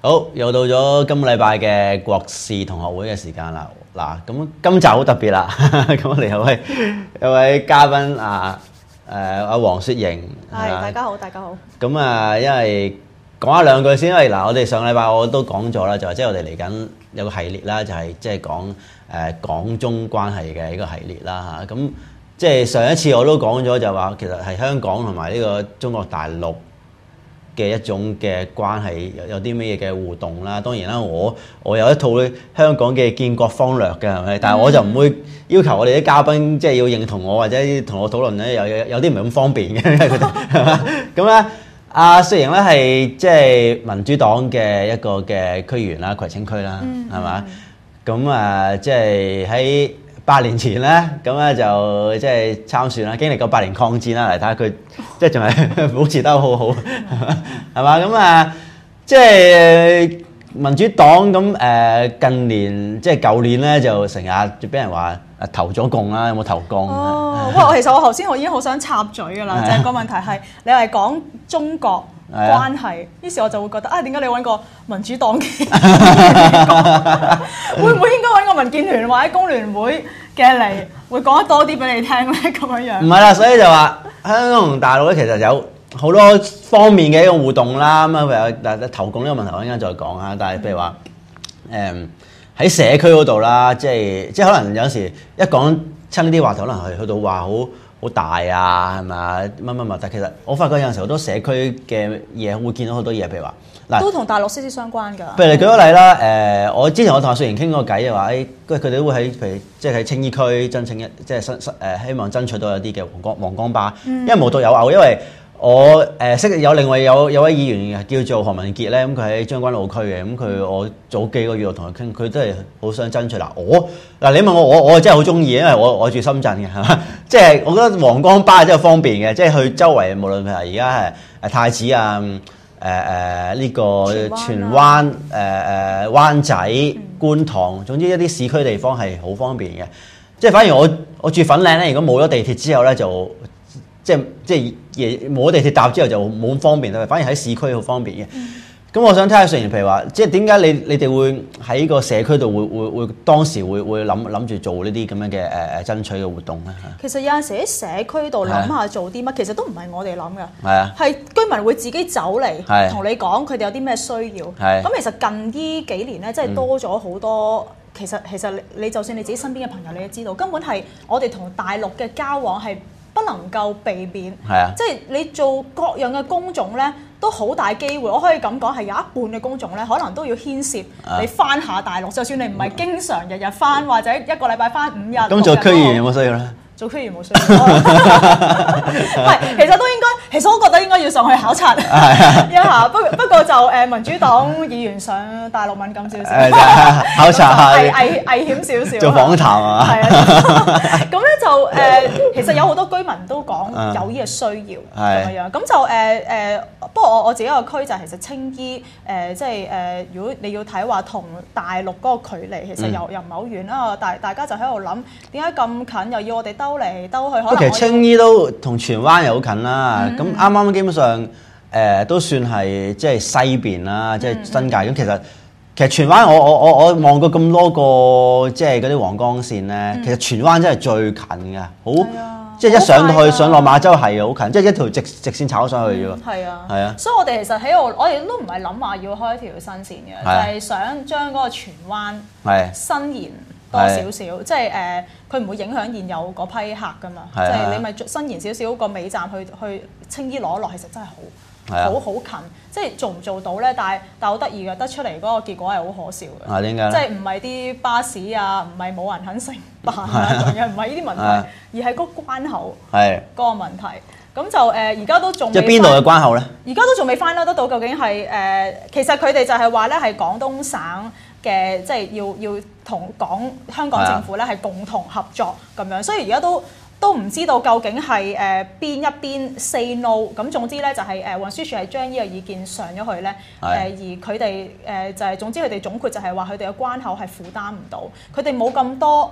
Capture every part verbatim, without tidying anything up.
好，又到咗今個禮拜嘅國事同學會嘅時間啦。嗱，咁今集好特別啦，咁我哋有位有位嘉賓啊，誒阿黃雪瑩。 係，大家好，大家好。 咁啊，因為講一兩句先，因為嗱，我哋上個禮拜我都講咗啦，就係即係我哋嚟緊有個系列啦，就係即係講誒港中關係嘅呢個系列啦嚇。咁即係上一次我都講咗，就話其實係香港同埋呢個中國大陸嘅一種嘅關係有有啲咩嘢嘅互動啦，當然啦，我我有一套香港嘅建國方略嘅，係咪？但係我就唔會要求我哋啲嘉賓即係要認同我或者同我討論咧，有有有啲唔係咁方便嘅，因為佢哋係嘛？咁咧，阿雪瑩咧係即係民主黨嘅一個嘅區議員啦，葵青區啦，係嘛？咁啊，即係喺八年前咧，咁咧就即係參選啦，經歷過八年抗戰啦，嚟睇下佢即係仲係保持得好好，係嘛？咁啊，即係民主黨咁誒近年即係舊年咧就成日就俾人話誒投咗共啦，有冇投共？ 哦，哇！其實我頭先我已經好想插嘴㗎啦，就係個問題係你係講中國關係，於是我就會覺得啊，點解你揾個民主黨嘅會唔會應該揾個民建聯或者工聯會嘅嚟，會講得多啲俾你聽咧？咁樣樣唔係啦，所以就話香港同大陸咧，其實有好多方面嘅一個互動啦。咁啊，譬如嗱投共呢個問題，我陣間再講下。但係譬如話誒喺社區嗰度啦，即係即係可能有時一講親呢啲話題，可能係去到話好好大啊，係咪乜乜乜？但其實我發覺有陣時好多社區嘅嘢會見到好多嘢，譬如話嗱， 都同大陸息息相關㗎。 譬如你舉個例啦，誒、呃，我之前我同阿雪瑩傾過偈嘅話，誒，佢佢哋都會喺譬如即係喺青衣區爭取一，即係誒希望爭取到有啲嘅黃光黃光巴，因為無獨有偶，因為我誒識、呃、有另外有有位議員叫做何文傑咧，咁佢喺將軍澳區嘅，咁佢我早幾個月我同佢傾，佢都係好想爭取嗱，我嗱你問我我我真係好中意，因為我我住深圳嘅係嘛，即係我覺得黃光巴真係方便嘅，即係去周圍無論係而家係誒太子啊。誒誒呢個荃灣、誒誒、呃、灣仔、觀塘，總之一啲市區地方係好方便嘅。即係反而我我住粉嶺咧，如果冇咗地鐵之後咧，就即係即係冇咗地鐵搭之後就冇咁方便啦。反而喺市區好方便嘅。咁、嗯、我想睇下，雖然譬如話，即係點解你你哋會喺個社區度會會會當時會會諗諗住做呢啲咁樣嘅誒誒爭取嘅活動咧？ 其實有陣時喺社區度諗下做啲乜，其實都唔係我哋諗嘅，係啊， 係居民會自己走嚟同你講佢哋有啲咩需要。咁其實近呢幾年咧，真係多咗好多。嗯、其實其實你你就算你自己身邊嘅朋友，你都知道，根本係我哋同大陸嘅交往係不能夠避免。係啊，即係你做各樣嘅工種咧。都好大機會，我可以咁講係有一半嘅工種咧，可能都要牽涉你翻下大陸。就算你唔係經常日日翻，或者一個禮拜翻五日。咁做區議員有冇需要咧？做區議員冇需要。唔係，其實都應該，其實我覺得應該要上去考察一下。不不過就誒民主黨議員上大陸敏感少少， 考察下危危危險少少。 做訪談啊。係啊。咁咧就誒，其實有好多居民都講有呢個需要咁樣樣。咁就誒誒，不過我我自己個區就係其實青衣誒，即係誒，如果你要睇話同大陸嗰個距離，其實又又唔係好遠啦。大大家就喺度諗點解咁近，又要我哋兜嚟兜去。可能其實青衣都同荃灣又好近啦。咁啱啱基本上誒、呃、都算係即係西邊啦，即係新界。咁、嗯、其實其實荃灣我我我我望過咁多個即係嗰啲黃光線咧，嗯、其實荃灣真係最近嘅，好。即係一上到去上落馬洲係好近，即係一條直直線炒上去啫喎。係啊，係啊。所以我哋其實喺度，我哋都唔係諗話要開一條新線嘅，就係想將嗰個荃灣伸延多少少，即係誒佢唔會影響現有嗰批客㗎嘛。即係你咪伸延少少個尾站去去青衣攞落，其實真係好好好近。即係做唔做到咧？但係但係好得意嘅，得出嚟嗰個結果係好可笑嘅。啊，點解咧？即係唔係啲巴士啊，唔係冇人肯承辦啊，咁樣唔係呢啲問題，而係嗰個關口係嗰個問題。咁就誒，而家都仲即係邊度嘅關口咧？而家都仲未 find out得到究竟係誒，其實佢哋就係話咧係廣東省嘅，即係要要同港香港政府咧係共同合作咁樣，所以而家都。都唔知道究竟係誒邊一邊 say no， 咁總之咧就係誒運輸署係將呢個意見上咗去咧，誒而佢哋誒就係總之佢哋總括就係話佢哋嘅關口係負擔唔到，佢哋冇咁多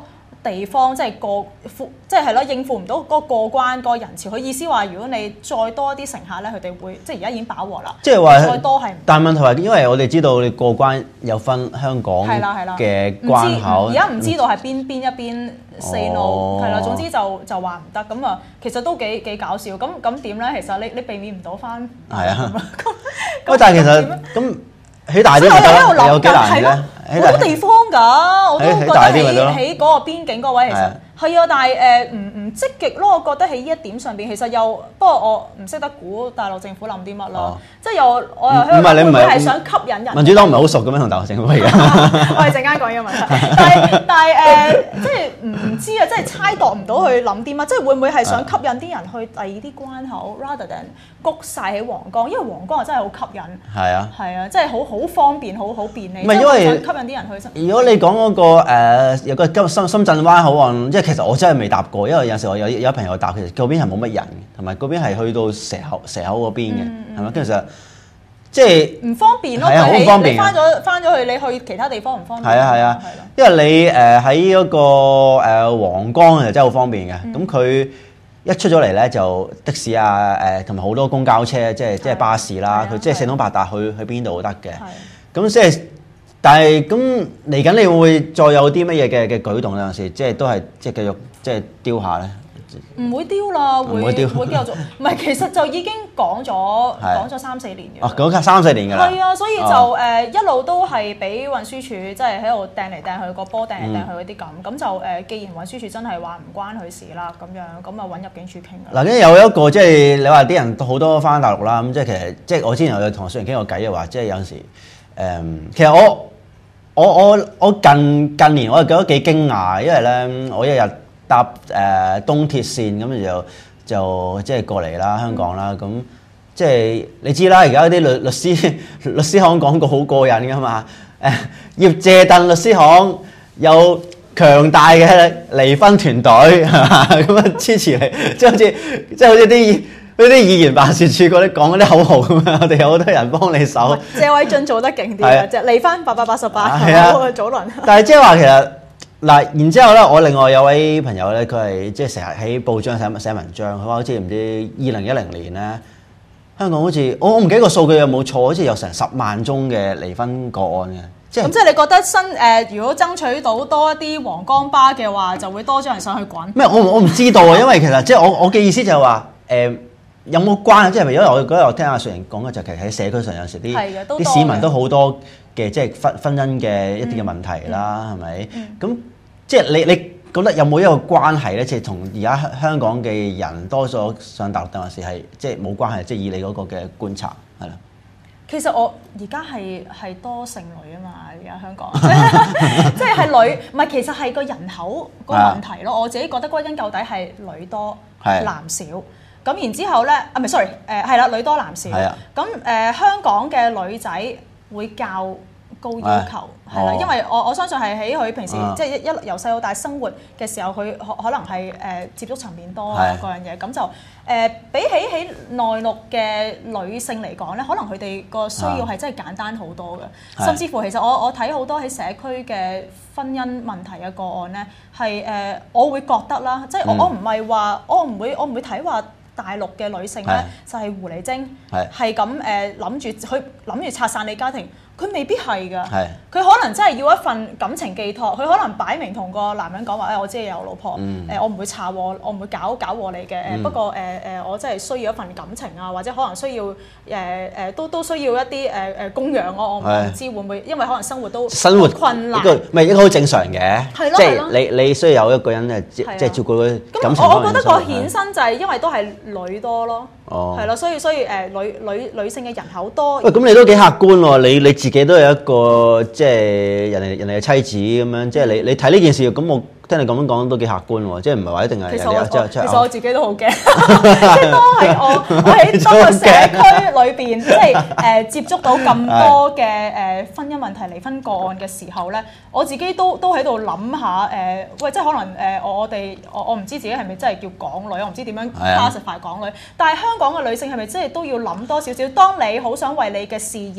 地方即係過即係係咯應付唔到嗰個過關嗰個人潮。佢意思話，如果你再多啲乘客咧，佢哋會即係而家已經飽和啦。 即係話再多係， 但係問題係，因為我哋知道你過關有分香港嘅關口， 而家唔知道係邊邊一邊 say no 係啦。總之就就話唔得咁啊，其實都幾幾搞笑。咁咁點咧？其實你你避免唔到翻係啊。喂，但係其實咁起大啲咪得，有幾難咧？ 好多地方㗎，我都覺得喺喺嗰個邊境嗰位其實係啊，但係誒唔唔積極咯。我覺得喺呢一點上邊，其實又不過我唔識得估大陸政府諗啲乜咯。即係又我又喺度會唔會係想吸引人？ 民主黨唔係好熟嘅咩？同大陸政府而家我哋陣間講呢個問題，但係但係誒，即係唔知啊，即係猜度唔到佢諗啲乜，即係會唔會係想吸引啲人去第二啲關口 ，rather than 谷晒喺皇崗，因為皇崗真係好吸引。係啊，係啊，即係好好方便，好好便利。唔係因為吸引啲人去。 如果你講嗰個誒有個金深深圳灣口岸，即係其實我真係未搭過，因為有時我有有朋友搭，其實嗰邊係冇乜人，同埋嗰邊係去到蛇口蛇口嗰邊嘅，係咪？跟住其實即係唔方便咯。 係啊，好方便。 你翻咗翻咗去，你去其他地方唔方便。 係啊係啊，因為你誒喺嗰個誒皇崗其實真係好方便嘅。咁佢一出咗嚟咧，就的士啊誒同埋好多公交車，即係即係巴士啦，佢即係四通八達去去邊度都得嘅。咁即係。但係咁嚟緊，你會唔會再有啲乜嘢嘅嘅舉動咧？有陣時即係都係即係繼續即係丟下咧？ 唔會丟啦，會會繼續。唔係，其實就已經講咗講咗三四年嘅。 哦，講三四年㗎啦。 係啊，所以就誒一路都係俾運輸署即係喺度掟嚟掟去個波，掟嚟掟去嗰啲咁。咁就誒，既然運輸署真係話唔關佢事啦，咁樣咁啊揾入境處傾㗎。嗱， 跟住有一個即係你話啲人好多翻大陸啦，咁即係其實即係我之前有同雪人傾過偈嘅話，即係有陣時誒，其實我。我我我近近年我係覺得幾驚訝，因為咧我一日搭誒、呃、東鐵線咁就就即係過嚟啦香港啦，咁即係你知啦，而家啲律律師律師行廣告好過癮噶嘛，誒葉謝鄧律師行有強大嘅離婚團隊係嘛，咁啊支持你，即係好似即係好似啲。嗰啲議員辦事處嗰啲講嗰啲口號咁樣，我哋有好多人幫你手。 謝偉俊做得勁啲啊！即係離婚八百八十八， 係啊， 早輪。 但係即係話其實嗱，然之後咧，我另外有位朋友咧，佢係即係成日喺報章寫寫文章，佢話好似唔知二零一零年咧，香港好似我我唔記得個數據有冇錯，好似有成十萬宗嘅離婚個案嘅。即係咁， 即係你覺得新誒、呃，如果爭取到多一啲黃江巴嘅話，就會多咗人上去滾。 咩？我我唔知道啊，因為其實即係我我嘅意思就係話誒。呃有冇關？即係因為我嗰日我聽阿雪人講嘅就係喺社區上有時啲啲市民都好多嘅即係婚婚姻嘅一啲嘅問題啦，係咪？咁即係你你覺得有冇一個關係咧？即係同而家香港嘅人多咗上大陸定還是係即係冇關係？即係以你嗰個嘅觀察係啦。 其實我而家係係多剩女啊嘛，而家香港即係係女，唔係其實係個人口個問題咯。我自己覺得歸根究底係女多男少。咁然之後咧，啊唔係 sorry，誒係啦，女多男少。係啊。咁誒、呃、香港嘅女仔會較高要求，係啦，因為我我相信係喺佢平時即係一一由細到大生活嘅時候，佢可可能係誒、呃、接觸層面多啊嗰樣嘢，咁就誒、呃、比起喺內陸嘅女性嚟講咧，可能佢哋個需要係真係簡單好多嘅，甚至乎其實我我睇好多喺社區嘅婚姻問題嘅個案咧，係誒、呃、我會覺得啦，即係我我唔係話我唔會我唔會睇話。大陸嘅女性咧就係狐狸精，係咁誒諗住去諗住拆散你家庭，佢未必係㗎，佢可能真係要一份感情寄託，佢可能擺明同個男人講話，誒我知你有老婆，誒、嗯呃、我唔會拆禍，我唔會搞搞禍你嘅，誒、嗯、不過誒誒、呃、我真係需要一份感情啊，或者可能需要誒誒、呃、都都需要一啲誒誒供養我，我唔知會唔會，因為可能生活都生活困難， 唔係應該好正常嘅，即係你你需要有一個人誒即係照顧佢感情。 咁我覺得個衍生就係因為都係女多咯，係咯、哦，所以所以誒、呃、女女女性嘅人口多。喂， 咁你都幾客觀喎，你你自己都有一個即係人哋人哋嘅妻子咁樣，即係你你睇呢件事咁我。聽你咁樣講都幾客觀喎，即係唔係話一定係人哋即係即係。 其實我自己都好驚，即係當係我我喺當個社區裏邊，即係誒、呃、接觸到咁多嘅誒、呃、婚姻問題、離婚個案嘅時候咧，我自己都都喺度諗下誒，喂，即係可能誒、呃、我哋我我唔知自己係咪真係叫港女，我唔知點樣 classify 港女，但係香港嘅女性係咪真係都要諗多少少？當你好想為你嘅事業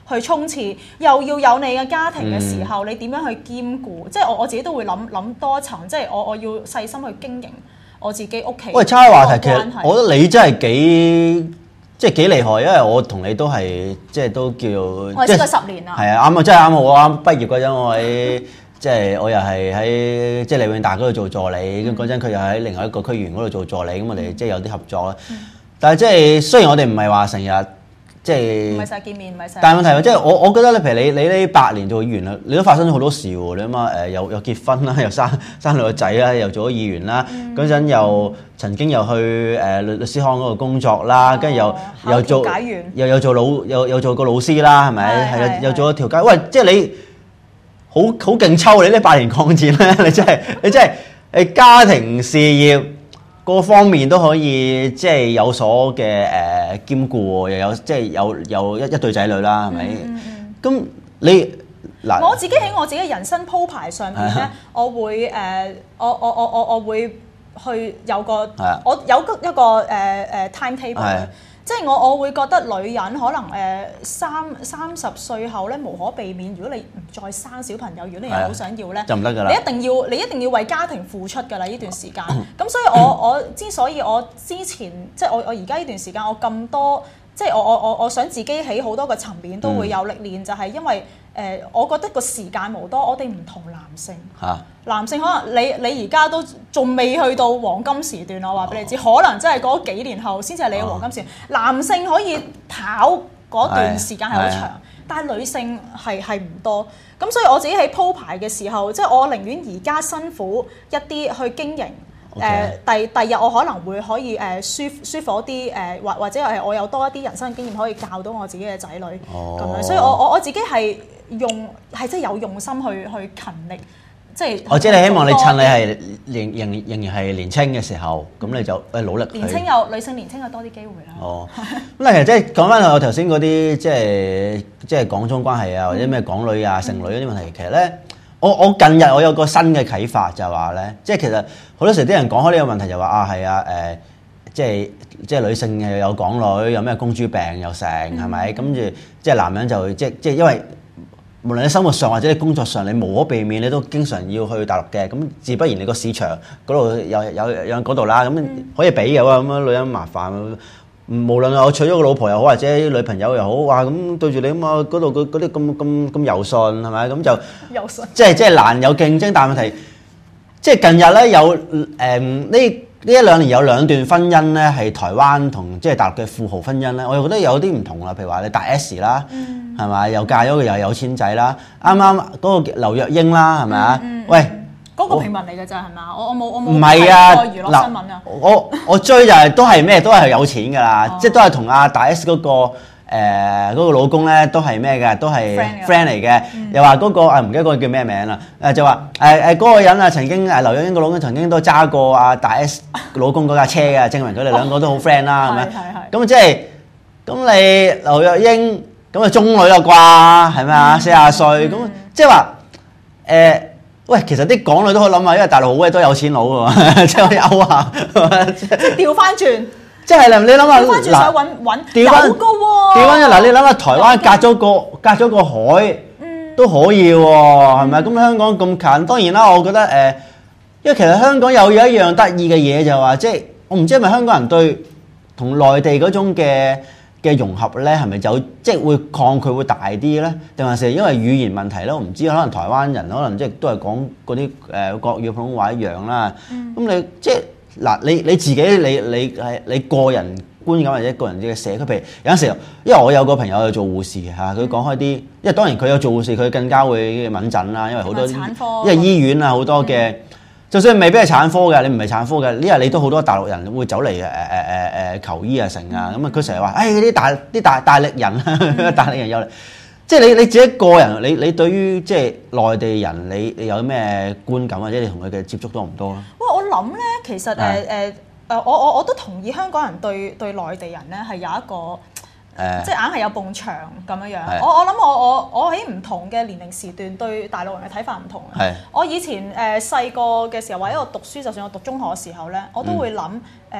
去衝刺，又要有你嘅家庭嘅時候， 嗯、 你點樣去兼顧？即係我我自己都會諗諗多一層，即係我我要細心去經營我自己屋企。 喂，岔開話題，其實我覺得你真係幾即係幾厲害，因為我同你都係即係都叫我係識咗十年啦。 係啊，啱啊，真係啱。我啱畢業嗰陣，我喺即係我又係喺即係利永大嗰度做助理，咁嗰陣佢又喺另外一個區員嗰度做助理，咁我哋即係有啲合作啦。嗯、但係即係雖然我哋唔係話成日。即係唔係成日見面，唔係成日。 但係問題即係我我覺得咧，譬如你你呢八年做議員啦，你都發生咗好多事喎。你諗下誒，又又結婚啦，又生生兩個仔啦，又做咗議員啦。嗰陣、嗯、又曾經又去誒律律師行嗰度工作啦，跟住、哦、又又做又又做老又又做個老師啦，係咪？係啊，又做咗調解。喂，即係你好好勁抽你呢八年抗戰咧，你真係你真係誒家庭事業。各方面都可以即係有所嘅誒、呃、兼顧，又有即係有有一一對仔女啦，係咪？咁、嗯嗯、你嗱， 我自己喺我自己嘅人生鋪排上面咧，我會誒、呃，我我我我我會去有個，的我有一個誒誒、呃、time table。即係我我會覺得女人可能誒三三十歲後咧無可避免，如果你唔再生小朋友，如果你又好想要咧， 就唔得㗎啦。 你一定要你一定要為家庭付出㗎啦呢段時間。咁所以我我之所以我之前即係我我而家呢段時間我咁多，即係我我我我想自己喺好多個層面都會有歷練，嗯、就係因為誒、呃、我覺得個時間無多，我哋唔同男性。嚇、啊！男性可能你你而家都仲未去到黃金時段，我話俾你知，哦、可能真係嗰幾年後先至係你嘅黃金時段。哦、男性可以跑嗰段時間係好長，但係女性係係唔多。咁所以我自己喺鋪排嘅時候，即係我寧願而家辛苦一啲去經營。誒 Okay.、呃，第第日我可能會可以誒、呃、舒舒服啲誒，或或者係我有多一啲人生經驗可以教到我自己嘅仔女咁、oh. 樣。所以我我我自己係用係真係有用心去去勤力。即係我知你希望你趁你係仍仍仍然係年青嘅時候，咁你就誒努力。 年青有女性年青有多啲機會啦。 哦，咁其實即係講翻我頭先嗰啲即係即係港中關係啊，或者咩港女啊、剩女嗰啲問題，其實咧，我我近日我有個新嘅啟發就係話咧，即係其實好多時啲人講開呢個問題就話啊係啊誒，即係即係女性又有港女，有咩公主病又成係咪？跟住即係男人就即即係因為。無論你生活上或者你工作上，你無可避免，你都經常要去大陸嘅，咁自不然你個市場嗰度有有有嗰度啦，咁可以比嘅喎，咁樣女人麻煩，無論我娶咗個老婆又好，或者女朋友又好，哇咁對住你咁啊，嗰度嗰啲咁咁咁柔順係咪？咁就柔順， 即係即係難有競爭，但係問題即係近日咧有誒呢。呢一兩年有兩段婚姻咧，係台灣同即係大陸嘅富豪婚姻咧，我又覺得有啲唔同啦。譬如話你大 S 啦，係咪、嗯、又嫁咗個又有錢仔啦？啱啱嗰個劉若英啦，係咪啊？嗯嗯、喂， 嗰個平民嚟嘅咋係嘛？我我冇我冇唔係啊， 娛樂新聞啊！ 我我追就係、是、都係咩？都係有錢㗎啦，哦、即係都係同阿大 S 嗰、那個。誒嗰、呃那個老公咧都係咩嘅？都係 friend 嚟嘅。嗯、又話嗰、那個啊唔記得嗰個叫咩名啦？誒就話誒誒嗰個人啊曾經誒劉若英個老公曾經都揸過阿大 S 老公嗰架車嘅，證明佢哋兩個都好 friend 啦，係咪？咁即係咁你劉若英咁啊中女啦啩？係咪啊？四十歲咁即係話誒喂，其實啲港女都可以諗下，因為大陸好鬼多有錢佬㗎，即係可以勾下，即係調翻轉。即係你諗下， 調翻轉想揾揾有嘅喎。 調翻嗱，你諗下台灣隔咗個隔咗個海，嗯、都可以喎，係咪？咁、嗯、香港咁近，當然啦，我覺得誒、呃，因為其實香港有有一樣得意嘅嘢就係話，即係我唔知係咪香港人對同內地嗰種嘅嘅融合咧，係咪就即係會抗拒會大啲咧？定還是因為語言問題咧？我唔知，可能台灣人可能即係都係講嗰啲誒國語普通話一樣啦。咁、嗯、你即係。嗱，你你自己你你係你個人觀感或者個人嘅社區，譬如有陣時候，因為我有個朋友係做護士嘅嚇，佢講開啲，因為當然佢有做護士，佢更加會敏感啦，因為好多， 產科因為醫院啊好多嘅，嗯、就算未必係產科嘅，你唔係產科嘅，因為你都好多大陸人會走嚟誒誒誒誒求醫啊成啊，咁啊佢成日話，誒啲大啲大大力人，嗯、大力人有嚟。即係你你自己個人，你你對於即係內地人，你你有咩觀感或者你同佢嘅接觸多唔多咧？ 喂，我諗咧，其實誒誒誒，我我我都同意香港人對對內地人咧係有一個誒，呃、即係硬係有埲牆咁樣樣。的我我諗我我我喺唔同嘅年齡時段對大陸人嘅睇法唔同。係的。我以前誒細個嘅時候或者我讀書，就算我讀中學嘅時候咧，我都會諗誒。嗯呃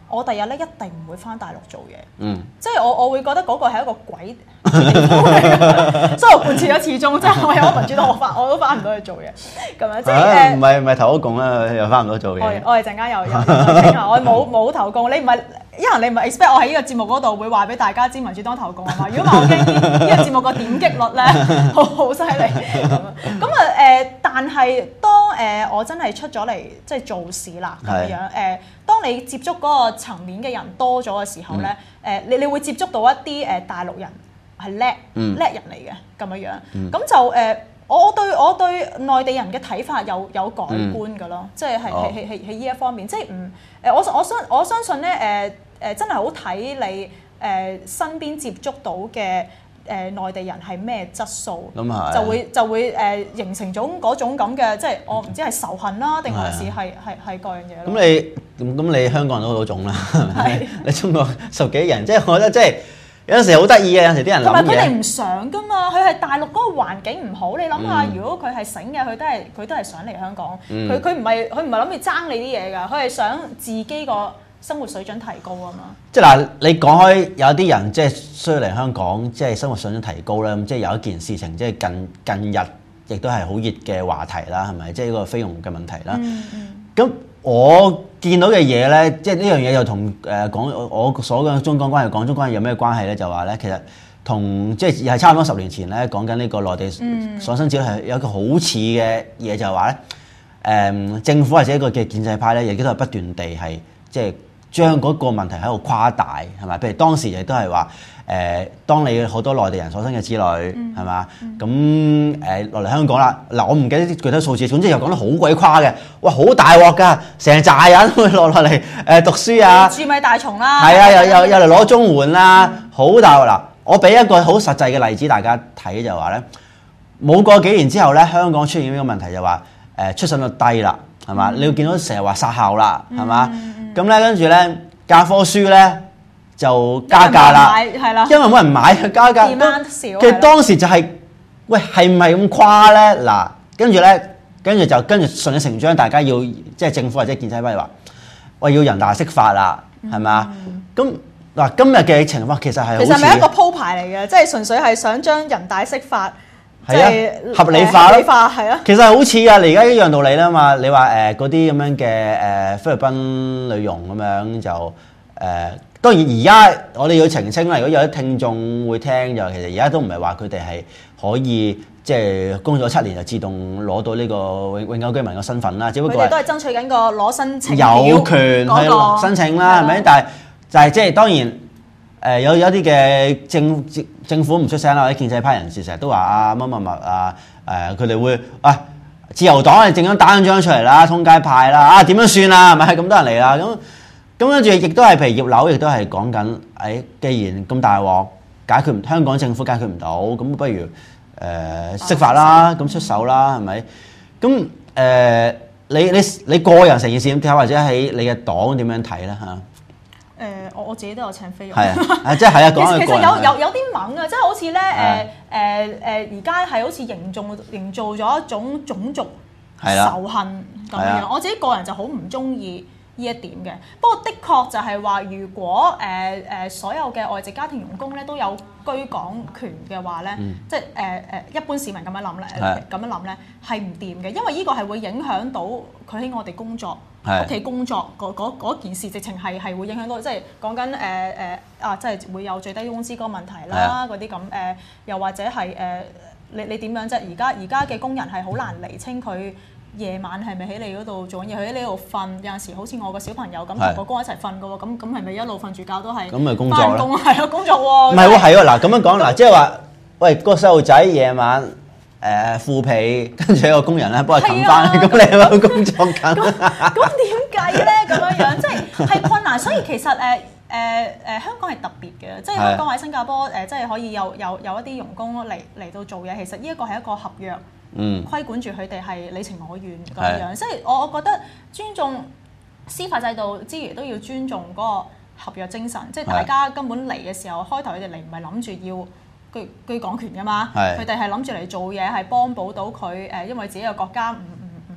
我第日咧一定唔會翻大陸做嘢。 嗯， 即係我我會覺得嗰個係一個鬼地方嚟嘅，所以我貫徹咗始終，即係我有民主黨我翻我都翻唔到去做嘢咁樣，即係誒唔係唔係投咗共啦，又翻唔到做嘢。 我我哋陣間又又傾下，我冇冇投共，你唔係。因為你唔係 expect 我喺呢個節目嗰度會話俾大家知民主黨投共係嘛？如果唔係我驚呢呢個節目個點擊率咧好好犀利咁樣。咁啊誒，但係當誒、呃、我真係出咗嚟即係做事啦咁樣誒、呃，當你接觸嗰個層面嘅人多咗嘅時候咧，誒、嗯呃、你你會接觸到一啲誒大陸人係叻叻人嚟嘅咁樣樣，咁、嗯、就誒。呃我對我對內地人嘅睇法有有改觀㗎咯，嗯、即係係係係係呢一方面，即係唔誒我我相我相信咧誒誒真係好睇你誒、呃、身邊接觸到嘅誒、呃、內地人係咩質素， 嗯、 就會就會誒、呃、形成種嗰種咁嘅，即係我唔知係仇恨啦，定還是係係係各樣嘢咯。 咁你咁你香港人都好多種啦，係咪？你中國十幾人，即係我覺得即係。有陣時好得意嘅，有陣時啲人諗嘢同埋佢哋唔想噶嘛，佢係大陸嗰個環境唔好。你諗下，嗯、如果佢係醒嘅，佢都係佢都係想嚟香港。佢佢唔係佢唔係諗住爭你啲嘢㗎，佢係想自己個生活水準提高啊嘛。即係嗱，你講開有啲人即係需要嚟香港，即係生活水準提高啦。咁即係有一件事情，即係近近日亦都係好熱嘅話題啦，係咪？即係呢個菲傭嘅問題啦。咁、嗯嗯我見到嘅嘢咧，即係呢樣嘢又同誒講我所講中港關係、港中關係有咩關係咧？就話咧，其實同即係又係差唔多十年前咧講緊呢個內地爽身照係有一個好似嘅嘢，就係話咧誒政府或者一個嘅建制派咧，亦都係不斷地係即係將嗰個問題喺度誇大係咪？譬如當時亦都係話誒，當你好多內地人所生嘅子女係嘛，咁誒落嚟香港啦。嗱，我唔記得啲具體數字，總之又講得好鬼誇嘅，哇，好大鑊㗎，成扎人會落落嚟誒讀書啊，蛀米大蟲啦，係啊，又又又嚟攞綜援啦，好、嗯、大鑊嗱。我俾一個好實際嘅例子大家睇就話咧，冇過幾年之後咧，香港出現呢個問題就話誒出生率低啦，係嘛？嗯、你要見到成日話殺校啦，係嘛？咁咧跟住咧教科書咧就加價啦，係啦，因為冇人買，加價。其實當時就係、是、喂係唔係咁誇咧？嗱，跟住咧，跟住就跟住順理成章，大家要即係政府或者建制派話，喂要人大釋法啦，係咪？咁嗱、嗯、今日嘅情況其實係其實係一個鋪排嚟嘅，即係純粹係想將人大釋法即係、啊、合理化咯，合理化係啊。其實好似啊，你而家一樣道理啦嘛。你話誒嗰啲咁樣嘅誒、呃、菲律賓女傭咁樣就誒。呃當然而家我哋要澄清啦，如果有啲聽眾會聽就其實而家都唔係話佢哋係可以即係工作七年就自動攞到呢個永永久居民嘅身份啦，只不過佢哋都係爭取緊個攞申請有權去申請啦，係咪？但係就係即係當然誒、呃、有有啲嘅政政府唔出聲啦，或者建制派人士成日都話啊乜乜乜啊誒佢哋會啊自由黨係整張打緊張出嚟啦，通街派啦啊點樣算啊？係咪咁多人嚟啦咁？咁跟住亦都係，譬如葉劉亦都係講緊，誒，既然咁大鑊解決唔香港政府解決唔到，咁不如誒、呃、釋法啦，咁出手啦，係咪？咁誒、呃，你你你個人成件事點睇，或者喺你嘅黨點樣睇咧嚇？誒、呃，我我自己都有請菲傭。係啊，即係係啊，講其實有有有啲猛啊，即係好似咧誒誒誒，而家係好似營造營造咗一種種族仇恨咁樣。我自己個人就好唔中意呢一點嘅，不過的確就係話，如果誒誒、呃、所有嘅外籍家庭傭工咧都有居港權嘅話咧，嗯、即係誒誒一般市民咁樣諗咧，咁樣諗咧係唔掂嘅，因為呢個係會影響到佢喺我哋工作屋企工作嗰件事，直情係係會影響到，即係講緊誒誒啊，即係會有最低工資嗰個問題啦，嗰啲咁誒，又或者係誒、呃、你你點樣啫？而家而家嘅工人係好難釐清佢夜晚係咪喺你嗰度做緊嘢？佢喺你度瞓，有陣時好似我個小朋友咁同個公一齊瞓嘅喎，咁咁係咪一路瞓住覺都係咁咪工作咧？係啊，工作喎。唔係喎，係喎，嗱咁樣講嗱，即係話，喂個細路仔夜晚誒腐皮，跟住有個工人咧幫佢冚翻，咁你係咪工作緊？咁點計咧？咁樣樣即係係困難，所以其實誒誒誒香港係特別嘅，即係香港或者新加坡誒，即係可以有有有一啲傭工嚟嚟到做嘢，其實呢一個係一個合約。嗯，規管住佢哋係你情我願咁樣，即係我我覺得尊重司法制度之餘，都要尊重嗰個合約精神。即係大家根本嚟嘅時候，開頭佢哋嚟唔係諗住要居居港權㗎嘛，佢哋係諗住嚟做嘢，係幫補到佢誒，因為自己嘅國家唔唔唔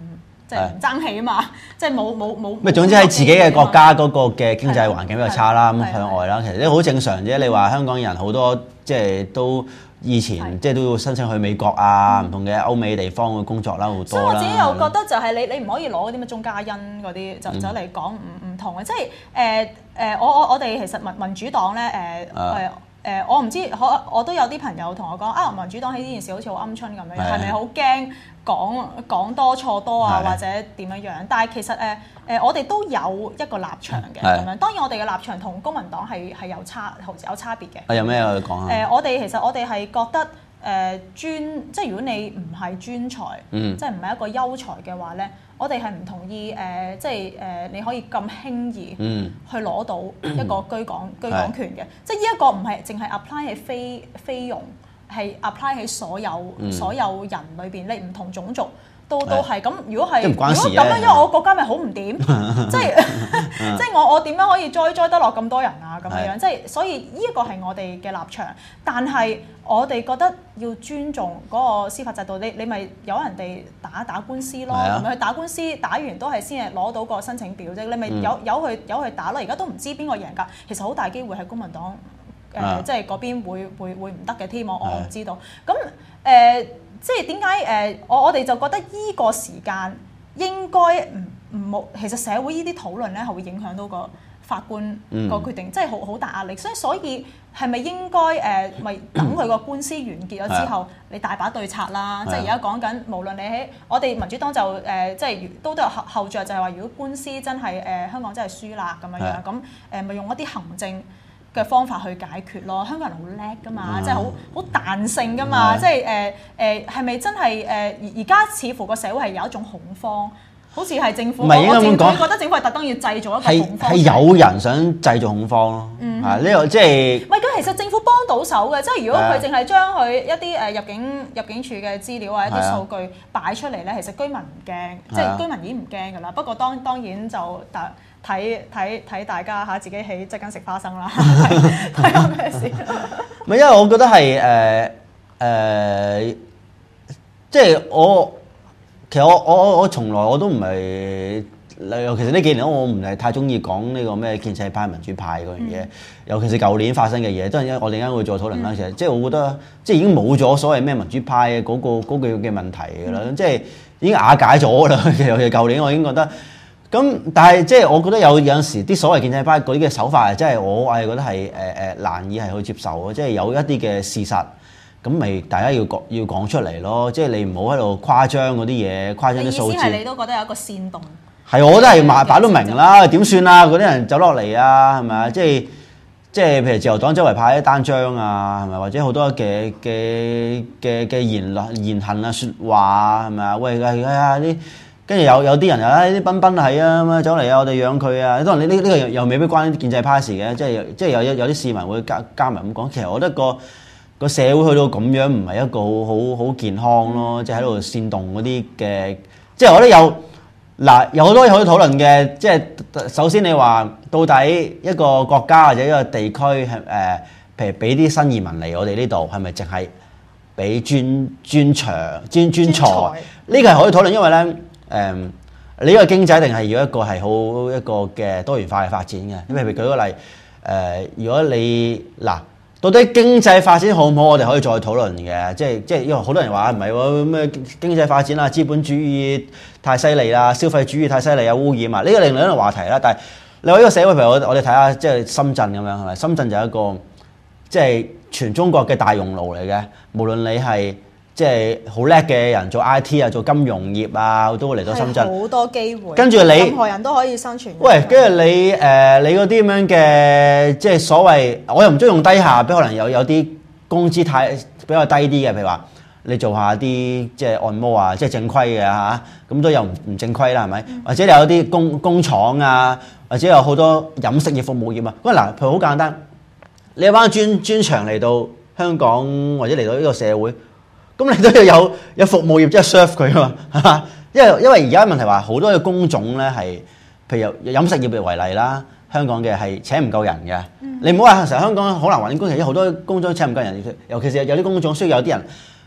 即係唔爭氣啊嘛，即係冇冇冇。 咪總之喺自己嘅國家嗰個嘅經濟環境比較差啦，咁向外啦，其實都好正常啫。你話香港人好多即係都以前即係都要申請去美國啊，唔同嘅歐美地方去工作啦，好多啦。所以我自己又覺得就係你你唔可以攞嗰啲咩鐘嘉欣嗰啲就走嚟講唔唔同嘅，即係誒誒我我我哋其實民民主黨咧誒誒。誒、呃、我唔知，我我都有啲朋友同我講啊，民主黨喺呢件事好似好鵪鶉咁樣，係咪好驚講講多錯多啊，或者點樣樣？但係其實誒誒、呃呃，我哋都有一個立場嘅咁樣。當然我哋嘅立場同公民黨係係有差有差別嘅。 啊，有咩可以講啊？誒、 呃，我哋其實我哋係覺得誒、呃、專，即係如果你唔係專才，嗯、即係唔係一個優才嘅話咧。我哋係唔同意誒、呃，即係誒、呃，你可以咁輕易去攞到一個居港、嗯、居港權嘅，即係呢一個唔係淨係 apply 喺非菲傭，係 apply 喺所有、嗯、所有人裏邊，你唔同種族都都係咁。如果係如果咁樣，因為我國家咪好唔掂，即係即係我我點樣可以栽栽得落咁多人啊？咁樣樣，即係所以呢一個係我哋嘅立場，但係我哋覺得要尊重嗰個司法制度。你你咪有人哋打打官司咯，咁樣去打官司，打完都係先係攞到個申請表啫。你咪有有去有去打咯。而家都唔知邊個贏㗎，其實好大機會係公民黨誒，即係嗰邊會會會唔得嘅添。我我唔知道。咁誒、呃，即係點解誒？我我哋就覺得依個時間應該唔唔冇。其實社會呢啲討論咧係會影響到個法官個決定，嗯、即係好好大壓力。所以所以係咪應該誒咪、呃、等佢個官司完結咗之後，嗯、你大把對策啦。嗯、即係而家講緊，無論你喺我哋民主黨就誒、呃，即係都都有後後著，就係話如果官司真係誒、呃、香港真係輸啦咁樣樣，咁誒咪用一啲行政嘅方法去解決咯。香港人好叻噶嘛，嗯、即係好好彈性噶嘛，嗯、即係誒誒係咪真係誒而而家似乎個社會係有一種恐慌？好似係政府，我我政府覺得政府係特登要製造一個恐慌，係有人想製造恐慌咯。嗯，啊呢個即係唔係咁？其實政府幫到手嘅，即係如果佢淨係將佢一啲誒入境入境處嘅資料啊、一啲數據擺出嚟咧，其實居民唔驚，即係居民已經唔驚㗎啦。不過當當然就睇睇睇大家嚇自己起即刻食花生啦，睇下咩事。 唔係因為我覺得係誒誒，即係我。其實我我我我從來我都唔係，尤其是呢幾年我唔係太中意講呢個咩建制派民主派嗰樣嘢，嗯、尤其是舊年發生嘅嘢，當然我哋陣間會再討論啦。其實即係我覺得，即係已經冇咗所謂咩民主派嘅嗰、嗰個嗰嘅問題㗎啦，嗯、即係已經瓦解咗啦。其實其實舊年我已經覺得，咁但係即係我覺得有有陣時啲所謂建制派嗰啲嘅手法係真係我係覺得係誒誒難以係去接受嘅，即係有一啲嘅事實。咁咪大家要講要講出嚟咯，即係你唔好喺度誇張嗰啲嘢，誇張啲數字。意思係你都覺得有一個煽動？ 係，我都係擺擺到明啦，點算啊？嗰啲人走落嚟啊，係咪啊？即係即係譬如自由黨周圍派啲單張啊，係咪？或者好多嘅嘅嘅嘅言論言行啊、説話啊，係咪啊？喂，係啊啲，跟住有有啲人啊，啲賓賓係啊，咁啊走嚟啊，我哋養佢啊。當然呢呢呢個又未必關建制派事嘅，即係即係有有有啲市民會加加埋咁講。其實我覺得個。個社會去到咁樣唔係一個好好好健康咯，即係喺度煽動嗰啲嘅，即係我覺得有嗱有好多嘢可以討論嘅，即係首先你話到底一個國家或者一個地區係誒，譬如俾啲新移民嚟我哋呢度，係咪淨係俾專專長專專才？呢個係可以討論，因為咧誒、呃，你呢個經濟定係要一個係好一個嘅多元化嘅發展嘅。咁譬如舉個例誒、呃，如果你嗱。到底經濟發展好唔好？我哋可以再討論嘅，即係即係因為好多人話唔係喎，咩經濟發展啊，資本主義太犀利啦，消費主義太犀利啊，污染啊，呢個另外一個話題啦。但係你話呢個社會，譬如我我哋睇下，即係深圳咁樣係咪？深圳就係一個即係全中國嘅大熔爐嚟嘅，無論你係即係好叻嘅人做 I T 啊，做金融業啊，都會嚟到深圳。好多機會。跟住你，任何人都可以生存。喂，跟住你誒、呃，你嗰啲咁樣嘅，即係所謂，我又唔中意用低下，比可能有有啲工資太比較低啲嘅，譬如話你做下啲即係按摩啊，即係正規嘅嚇，咁都有唔唔正規啦，係咪？嗯、或者你有啲工工廠啊，或者有好多飲食業、服務業啊。咁嗱，譬如好簡單，你有班專專長嚟到香港或者嚟到呢個社會。咁你都要有有服務業即係 serve 佢啊嘛，係嘛？因為因為而家問題話好多嘅工種咧係，譬如飲食業為例啦，香港嘅係請唔夠人嘅。嗯、你唔好話成日香港好難揾工，其實好多工種請唔夠人，尤其是有啲工種需要有啲人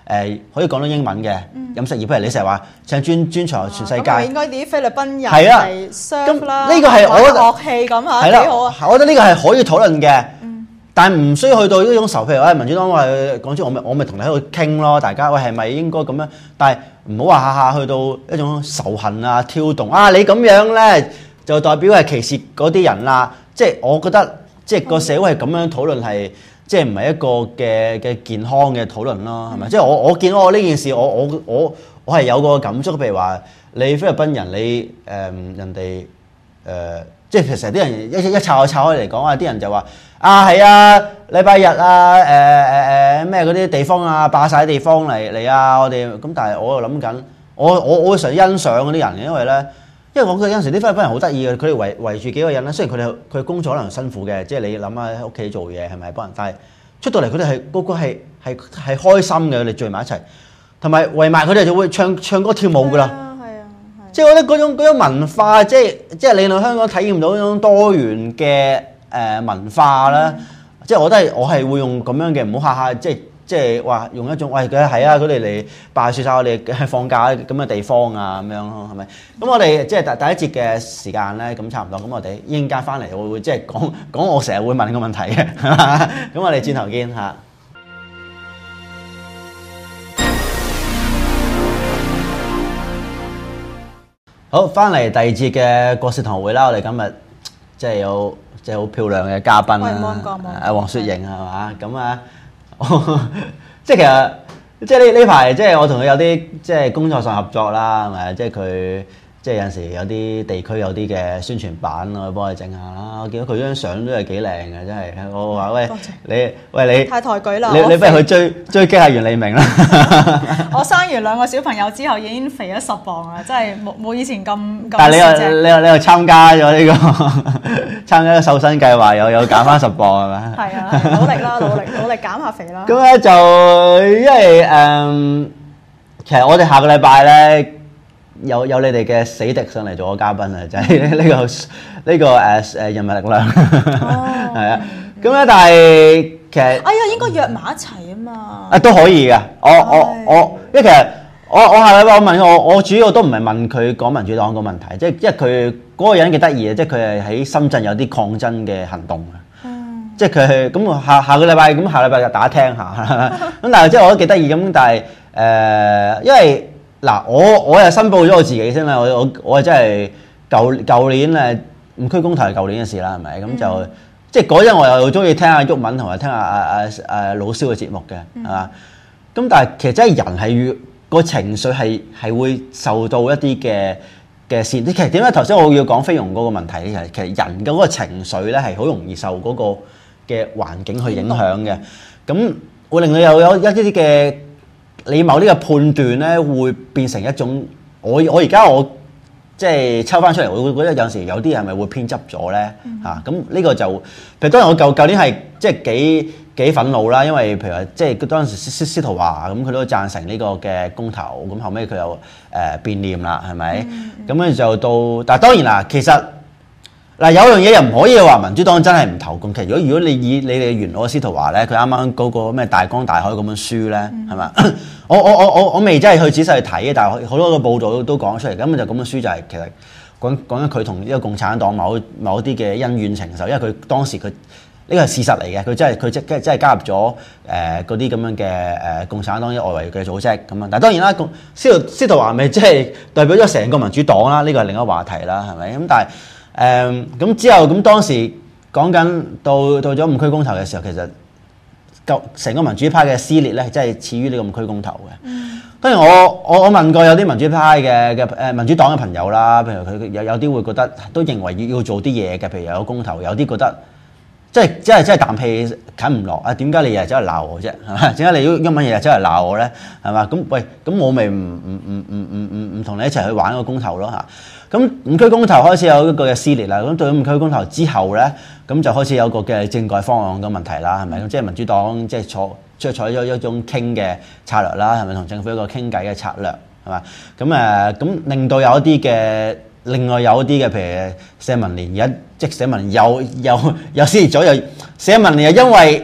誒可以講到英文嘅飲食業，譬如你成日話請專專才全世界， 咁應該啲菲律賓人係啊嚟 serve 啦， 呢個係我覺得樂器咁嚇幾好啊！ 我覺得呢個係可以討論嘅，但係唔需要去到呢種仇。譬如話民主黨話講咗，我咪我咪同你喺度傾咯，大家喂係咪應該咁樣？但係唔好話下下去到一種仇恨啊、挑動啊，你咁樣咧就代表係歧視嗰啲人啦。即係我覺得，即係個社會係咁樣討論係。即係唔係一個嘅嘅健康嘅討論咯，係咪？嗯、即係我我見到我呢件事，我我我我係有個感觸，譬如話你菲律賓人，你誒、呃、人哋誒、呃，即係其實啲人一一抄開抄開嚟講啊，啲人就話啊係啊，禮拜日啊誒誒誒咩嗰啲地方啊霸晒地方嚟嚟啊，我哋咁，但係我又諗緊，我我我會想欣賞嗰啲人嘅，因為咧。因為我覺得有陣時啲菲律賓人好得意嘅，佢哋圍圍住幾個人咧，雖然佢哋佢工作可能辛苦嘅，即係你諗下喺屋企做嘢係咪幫人，但係出到嚟佢哋係個個係係係開心嘅，佢哋聚埋一齊，同埋圍埋佢哋就會唱唱歌跳舞噶啦。係啊係啊，即係我覺得嗰種嗰種文化，即係即係你喺香港體驗到嗰種多元嘅誒文化啦。嗯、即係我覺得係我係會用咁樣嘅，唔好下下即係。即係話用一種，喂佢係啊，佢哋嚟霸説晒我哋放假咁嘅地方啊，咁樣咯，係咪？咁我哋即係第第一節嘅時間咧，咁差唔多。咁我哋一陣間翻嚟，我會即係講講我成日會問個問題嘅。咁我哋轉頭見嚇。好，翻嚟第二節嘅國事堂會啦。我哋今日即係有即係好漂亮嘅嘉賓啦，阿黃雪瑩係嘛？咁啊〜即係其實，即係呢呢排，即係我同佢有啲即係工作上合作啦，係咪？即係佢即係有陣時有啲地區有啲嘅宣傳版，我幫佢整下啦。我見到佢張相都係幾靚嘅，真係。我話喂，你喂你太抬舉啦！你你不如去追追擊下袁利明啦。我生完兩個小朋友之後已經肥咗十磅啦，真係冇冇以前咁咁。但係你又你又你又參加咗呢個參加咗瘦身計劃，又有減翻十磅係咪？係啊，努力啦，努力努力減下肥啦。咁咧就因為誒，其實我哋下個禮拜咧。有有你哋嘅死敵上嚟做個嘉賓啊，就係、是、呢、這個呢、這個誒誒人民力量，係啊、哦，咁咧但係其實哎呀應該約埋一齊啊嘛，啊都可以嘅，我是我我，因為其實我我下禮拜我問我我主要都唔係問佢講民主黨個問題，即係因為佢嗰個人幾得意嘅，即係佢係喺深圳有啲抗爭嘅行動嘅，嗯、即係佢係咁下下個禮拜咁下禮拜就打聽下，咁但係即係我覺得幾得意咁，但係誒、呃、因為。嗱，我我又申報咗我自己先啦，我我我真係舊舊年誒五區公投係舊年嘅事啦，係咪？咁、嗯、就即係嗰陣我又中意聽下毓民同埋聽下阿阿阿老蕭嘅節目嘅，係嘛？咁、嗯、但係其實真係人係越個情緒係係會受到一啲嘅嘅線。其實點解頭先我要講菲傭嗰個問題咧？其實人嘅嗰個情緒咧係好容易受嗰個嘅環境去影響嘅，咁會令到又有一啲啲嘅。你某呢個判斷咧，會變成一種我我而家我即係抽翻出嚟，我會覺得有時有啲人係咪會偏執咗咧嚇？咁呢、嗯啊、個就譬如當然我舊舊年係即係幾幾憤怒啦，因為譬如話即係當時司司司徒華咁，佢都贊成呢個嘅公投，咁後尾佢又誒、呃、變臉啦，係咪？咁咧、嗯、就到，但係當然啦，其實。嗱，有樣嘢又唔可以話民主黨真係唔投共。其實如果如果你以你哋元老司徒華咧，佢啱啱嗰個咩大江大海嗰本書咧，係嘛、嗯？我我我我我未真係去仔細去睇嘅，但係好多個報道都都講出嚟。咁就咁本書就係、是、其實講講緊佢同呢個共產黨某某一啲嘅恩怨情仇，因為佢當時佢呢個係事實嚟嘅，佢真係佢即即真係加入咗誒嗰啲咁樣嘅誒共產黨啲外圍嘅組織咁樣。但係當然啦，司徒司徒華咪即係代表咗成個民主黨啦，呢個係另一個話題啦，係咪？咁但係。誒咁、嗯、之後咁當時講緊到到咗五區公投嘅時候，其實舊成個民主派嘅撕裂咧，係真係始於呢個五區公投嘅。嗯、當然我我我問過有啲民主派嘅嘅誒民主黨嘅朋友啦，譬如佢有有啲會覺得都認為要要做啲嘢嘅，譬如有個公投，有啲覺得即係即係真係啖氣啃唔落啊！點解你日日走嚟鬧我啫？係嘛？點解你要英文日日走嚟鬧我咧？係嘛？咁喂，咁我咪唔唔唔唔唔唔唔同你一齊去玩個公投咯嚇！咁五區公投開始有一個嘅撕裂啦，咁到咗五區公投之後咧，咁就開始有個嘅政改方案嘅問題啦，係咪？咁即係民主黨即係坐即係採咗一種傾嘅策略啦，係咪同政府一個傾偈嘅策略係嘛？咁誒咁令到有一啲嘅，另外有一啲嘅，譬如社民連而家即係社民又又又撕裂咗，又社民連又因為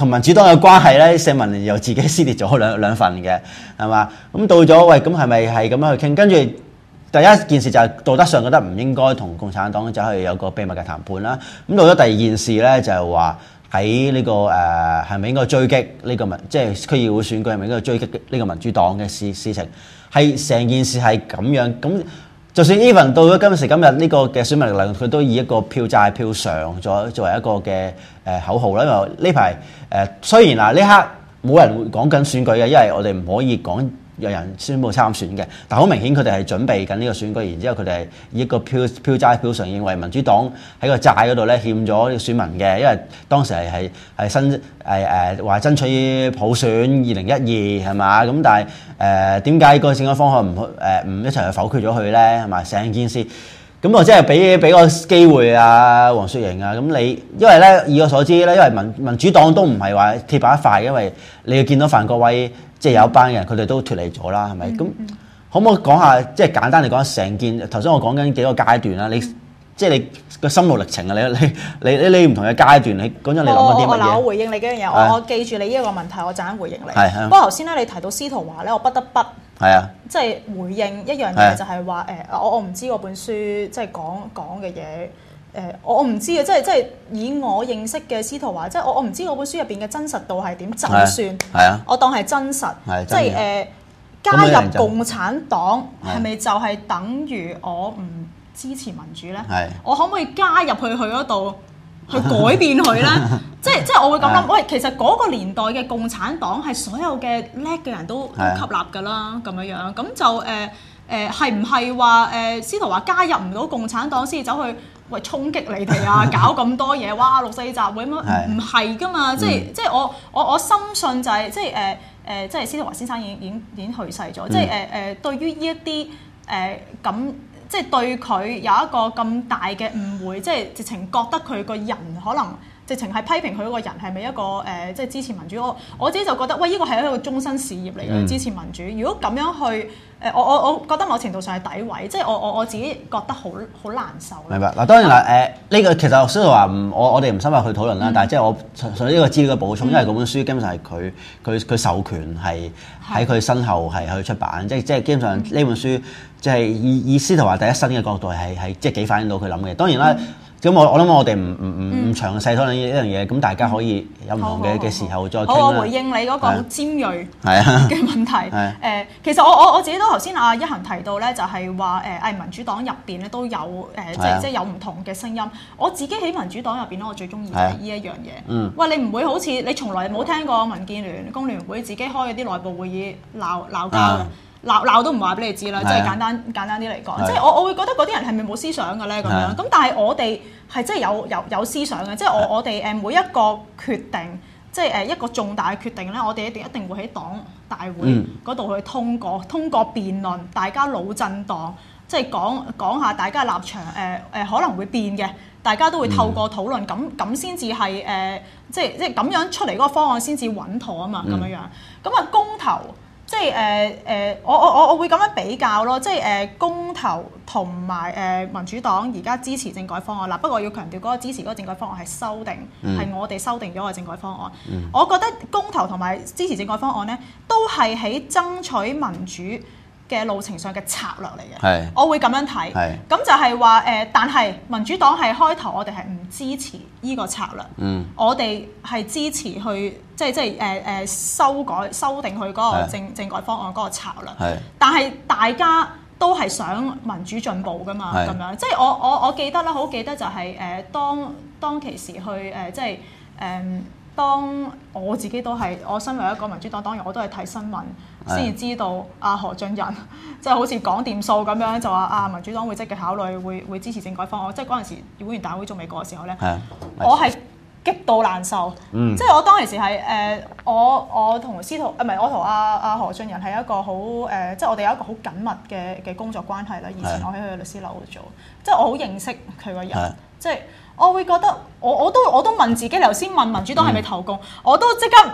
同民主黨嘅關係咧，社民連又自己撕裂咗兩兩份嘅，係嘛？咁到咗喂，咁係咪係咁樣去傾？跟住第一件事就係道德上覺得唔應該同共產黨走去有個秘密嘅談判啦。咁到咗第二件事咧，就係話喺呢個誒係咪應該追擊呢個民，即係區議會選舉係咪應該追擊呢個民主黨嘅事事情？係成件事係咁樣咁。就算 even 到咗今時今日呢個嘅選民力量，佢都以一個票債票償作作為一個嘅誒口號啦。因為呢排誒雖然嗱呢刻冇人會講緊選舉嘅，因為我哋唔可以講有人宣布參選嘅，但好明顯佢哋係準備緊呢個選舉，然之後佢哋係以一個票票債票償認為民主黨喺個債嗰度咧欠咗選民嘅，因為當時係係係新誒誒話爭取普選二零一二係嘛，咁但係誒點解個政改方案唔誒唔一齊去否決咗佢咧係嘛？成件事咁我即係俾俾個機會啊黃雪瑩啊，咁你因為咧以我所知咧，因為民民主黨都唔係話鐵板一塊，因為你要見到范國威。即係有一班人，佢哋都脫離咗啦，係咪？咁、嗯嗯、可唔可以講下，即係簡單嚟講，成件頭先我講緊幾個階段啦。你即係你個心路歷程啊！你你你你唔同嘅階段，你講咗你諗緊啲乜嘢？ 嗱，我回應你幾樣嘢，我我記住你呢一個問題，我陣間回應你。係。不過頭先咧，你提到司徒華咧，我不得不係啊，即係回應一樣嘢，就係話誒，我我唔知嗰本書即係講講嘅嘢。誒、呃，我我唔知嘅，即係即係以我認識嘅司徒華，即係我我唔知嗰本書入邊嘅真實度係點，就算係啊，我當係真實，即係誒、呃、加入共產黨係咪就係等於我唔支持民主咧？我可唔可以加入去佢嗰度去改變佢咧？即係即係我會咁諗，喂，其實嗰個年代嘅共產黨係所有嘅叻嘅人都都吸納㗎啦，咁樣樣咁就誒誒係唔係話誒司徒華加入唔到共產黨先至走去？喂，衝擊你哋啊！搞咁多嘢，哇！六四集會乜？唔係噶嘛，即係即係我我我深信就係、是、即係誒誒，即係司徒華先生已經已經已經去世咗。嗯、即係誒誒，對於呢一啲誒咁，即係對佢有一個咁大嘅誤會，即係直情覺得佢個人可能。直情係批評佢嗰個人係咪一個誒、呃，即係支持民主？我我自己就覺得，喂，呢個係一個終身事業嚟嘅，嗯、支持民主。如果咁樣去誒、呃，我我我覺得某程度上係詆毀，即係我我我自己覺得好好難受。 明白嗱，當然啦，誒、呃、呢、這個其實司徒華唔，我我哋唔深入去討論啦。嗯、但係即係我純粹呢個資料嘅補充，嗯、因為嗰本書基本上係佢佢佢授權係喺佢身後係去出版，即係即係基本上呢本書即係以以司徒華第一身嘅角度係係即係幾反映到佢諗嘅。當然啦。嗯咁我我諗我哋唔唔唔唔詳細討論呢一樣嘢，咁大家可以有唔同嘅嘅時候再傾啦。 好，我回應你嗰個好尖鋭嘅問題。誒、呃，其實我我我自己都頭先阿一恒提到咧，就係話誒，誒民主黨入邊咧都有誒、呃，即係即係有唔同嘅聲音。我自己喺民主黨入邊咧，我最中意係呢一樣嘢。嗯。喂，你唔會好似你從來冇聽過民建聯、工聯會自己開嗰啲內部會議鬧鬧交嘅。鬧鬧都唔話俾你知啦，即係簡單簡單啲嚟講，即係我我會覺得嗰啲人係咪冇思想嘅咧咁樣？咁但係我哋係真係有有有思想嘅，即係我我哋誒每一個決定，即係誒一個重大嘅決定咧，我哋一定一定會喺黨大會嗰度去通過，通過辯論，大家腦震盪，即係講講下大家立場誒誒可能會變嘅，大家都會透過討論，咁咁先至係誒即係即係咁樣出嚟嗰個方案先至穩妥啊嘛，咁樣樣，咁啊公投。即係誒誒，我我我我會咁樣比較咯，即係誒、呃、公投同埋誒民主黨而家支持政改方案啦。不過我要強調嗰個支持嗰個政改方案係修訂，係、嗯、我哋修訂咗個政改方案。嗯、我覺得公投同埋支持政改方案咧，都係喺爭取民主嘅路程上嘅策略嚟嘅，是我會咁樣睇。咁是就係話誒，但係民主黨係開頭我哋係唔支持呢個策略，嗯、我哋係支持去即係即係誒誒修改修訂佢嗰個政是政改方案嗰個策略。是但係大家都係想民主進步㗎嘛，咁是樣即係我我我記得啦，好記得就係、是、誒、呃、當當其時去誒、呃、即係誒。呃當我自己都係，我身為一個民主黨黨員，我都係睇新聞先至知道阿何俊仁即係好似講掂數咁樣，就話啊民主黨會積極考慮，會會支持政改方案。即係嗰陣時會員大會仲未過嘅時候咧，我係極度難受。嗯、即係我當其時係誒、呃，我我同司徒啊唔係我同阿阿何俊仁係一個好誒、呃，即係我哋有一個好緊密嘅嘅工作關係啦。以前我喺佢律師樓度做，即係我好認識佢個人，即係。我會覺得，我我都我都問自己，你頭先問民主黨係咪投共，嗯、我都即刻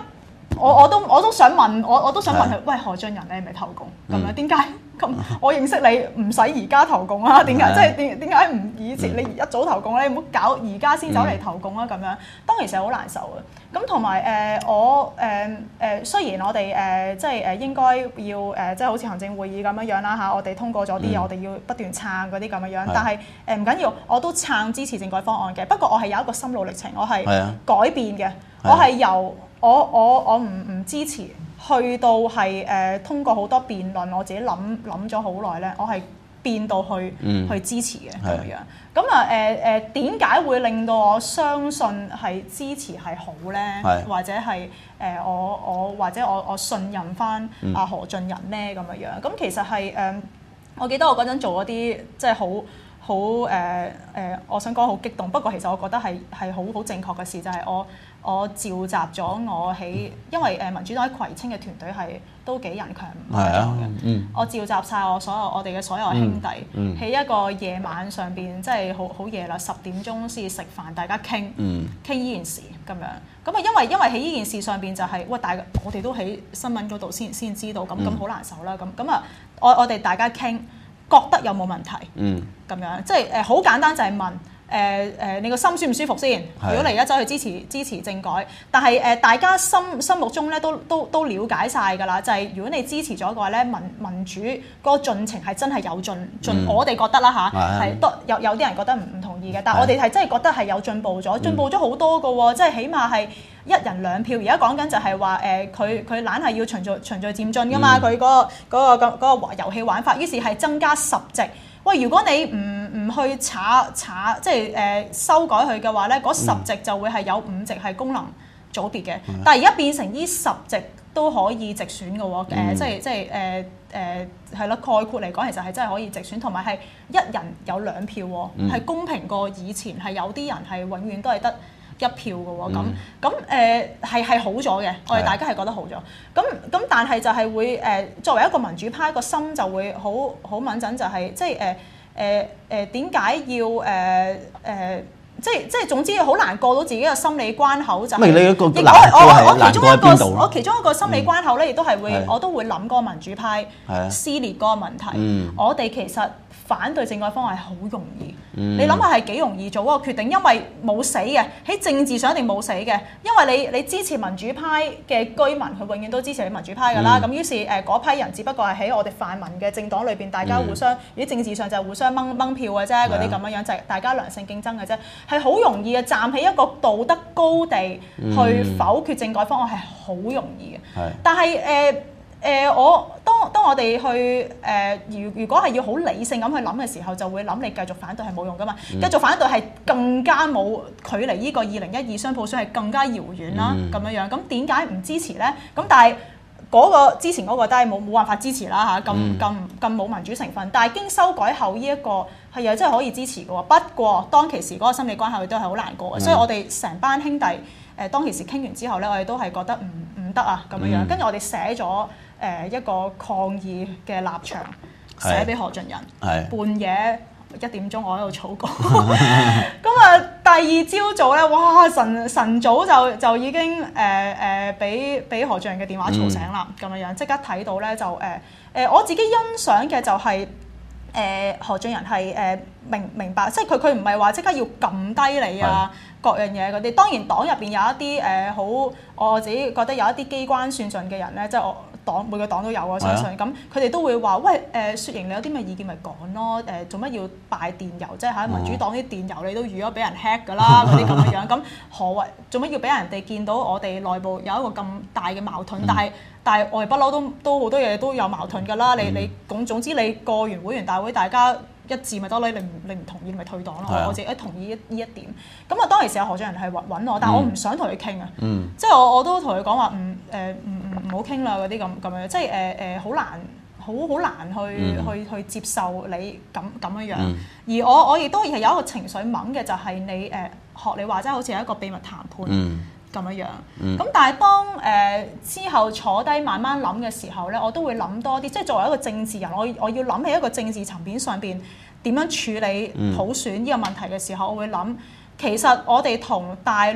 我我都我都想問，我我都想問佢，喂何俊仁你係咪投共咁樣？點解咁？我認識你唔使而家投共啊？點解即係點點解唔以前你一早投共咧？你唔好搞而家先走嚟投共啊！咁樣當其時係好難受嘅。咁同埋誒我誒誒雖然我哋誒即係誒應該要誒即係好似行政會議咁樣樣啦嚇，我哋通過咗啲嘢，我哋要不斷撐嗰啲咁樣樣。但係誒唔緊要，我都撐支持政改方案嘅。不過我係有一個心路歷程，我係改變嘅，我係由我我我唔唔支持，去到係誒、呃、通過好多辯論，我自己諗諗咗好耐咧，我係變到去、嗯、去支持嘅咁樣。咁啊誒誒點解會令到我相信係支持係好咧？或者係誒、呃、我我或者我我信任翻阿何俊仁咧咁樣樣。咁其實係誒、呃，我記得我嗰陣做嗰啲即係好好誒誒，我想講好激動。不過其實我覺得係係好好正確嘅事，就係、是、我。我召集咗我喺，因為誒民主黨喺葵青嘅團隊係都幾人強唔強嘅。嗯、我召集晒我所有我哋嘅所有兄弟，喺、嗯嗯、一個夜晚上邊，即係好好夜啦，十點鐘先食飯，大家傾傾呢件事咁樣。咁啊，因為因為喺呢件事上邊就係、是，喂，大我哋都喺新聞嗰度先先知道，咁咁好難受啦。咁咁啊，我我哋大家傾，覺得有冇問題？咁、嗯、樣即係誒好簡單就係問。誒誒、呃呃，你個心舒唔舒服先？如果你而家走去支持支持政改，但係誒、呃、大家心心目中咧都都都了解晒㗎啦，就係、是、如果你支持咗嘅話咧，民民主嗰個進程係真係有進進，嗯、我哋覺得啦吓，係都有有啲人覺得唔唔同意嘅，但係我哋係真係覺得係有進步咗，進步咗好多㗎喎，即係起碼係一人兩票。而家講緊就係話誒，佢佢懶係要循序循序漸進㗎嘛，佢嗰、嗯嗰個嗰、嗰個咁嗰、嗰個遊戲玩法，於是係增加十席。喂，如果你唔唔去查查，即係誒、呃、修改佢嘅話咧，嗰十席就會係有五席係功能組別嘅。嗯、但係而家變成呢十席都可以直選嘅喎、呃，即係即係誒誒係咯，概括嚟講，其實係真係可以直選，同埋係一人有兩票喎，係、嗯、公平過以前係有啲人係永遠都係得一票嘅喎，咁咁誒係係好咗嘅，我哋大家係覺得好咗。咁咁但係就係會誒、呃、作為一個民主派個心就會好好敏感，就係即係誒誒誒點解要誒誒、呃呃、即係即係總之好難過到自己嘅心理關口就係、是。你一個我我我其中一個我其中一個心理關口咧，亦都係會是我都會諗嗰個民主派撕裂嗰個問題。嗯、我哋其實反對政改方案係好容易，嗯、你諗下係幾容易做嗰個決定，因為冇死嘅，喺政治上一定冇死嘅，因為你你支持民主派嘅居民，佢永遠都支持你民主派㗎啦。咁、嗯、於是誒嗰、呃、批人只不過係喺我哋泛民嘅政黨裏邊，大家互相，如果、嗯、政治上就係互相掹掹票嘅啫，嗰啲咁樣樣就係、是、大家良性競爭嘅啫，係好容易嘅。站喺一個道德高地去否決政改方案係好容易嘅，嗯、但係誒。呃誒、呃、我當當我哋去誒、呃，如如果係要好理性咁去諗嘅時候，就會諗你繼續反對係冇用噶嘛，嗯、繼續反對係更加冇距離呢個二零一二雙普選係更加遙遠啦，咁樣、嗯、樣。咁點解唔支持咧？咁但係嗰個之前嗰個都係冇冇辦法支持啦嚇，咁咁咁冇民主成分。但係經修改後呢、這、一個係又真係可以支持嘅喎。不過當其時嗰個心理關口亦都係好難過嘅，嗯、所以我哋成班兄弟誒、呃、當其時傾完之後咧，我哋都係覺得唔唔得啊咁樣樣。跟住、嗯、我哋寫咗。誒、呃、一個抗議嘅立場寫俾何俊仁，半夜一點鐘我喺度草稿，咁啊第二朝早咧，哇晨晨早就就已經誒誒俾俾何俊仁嘅電話嘈醒啦，咁樣樣即刻睇到咧就誒誒、呃、我自己欣賞嘅就係、是、誒、呃、何俊仁係誒明明白，即係佢佢唔係話即刻要撳低你啊是各樣嘢嗰啲，當然黨入邊有一啲誒好我自己覺得有一啲機關算盡嘅人咧，即係我。黨每個黨都有啊，相信咁佢哋都會話：喂，誒、呃、雪瑩你有啲咩意見咪講咯？誒做乜要拜電郵？即係喺民主黨啲電郵你都預咗俾人 hack 㗎啦，嗰啲咁嘅樣。咁何謂做乜要俾人哋見到我哋內部有一個咁大嘅矛盾？嗯、但係但係我哋不嬲都都好多嘢都有矛盾㗎啦。你你總總之你過完會員大會，大家一致咪得啦，你唔你唔同意咪退黨咯。嗯、我自己同意呢一點。咁啊，當其時何俊仁係揾我，但係我唔想同佢傾啊。嗯、即係我我都同佢講話唔誒唔唔唔好傾啦嗰啲咁咁樣，即係誒誒好難好好難去、嗯、去去接受你咁咁樣樣。嗯、而我我亦都係有一個情緒猛嘅，就係你誒、呃、學你話齋，好似係一個秘密談判咁、嗯、樣樣。咁、嗯、但係當誒、呃、之後坐低慢慢諗嘅時候咧，我都會諗多啲。即係作為一個政治人，我我要諗起一個政治層面上邊點樣處理普選呢個問題嘅時候，我會諗其實我哋同大陸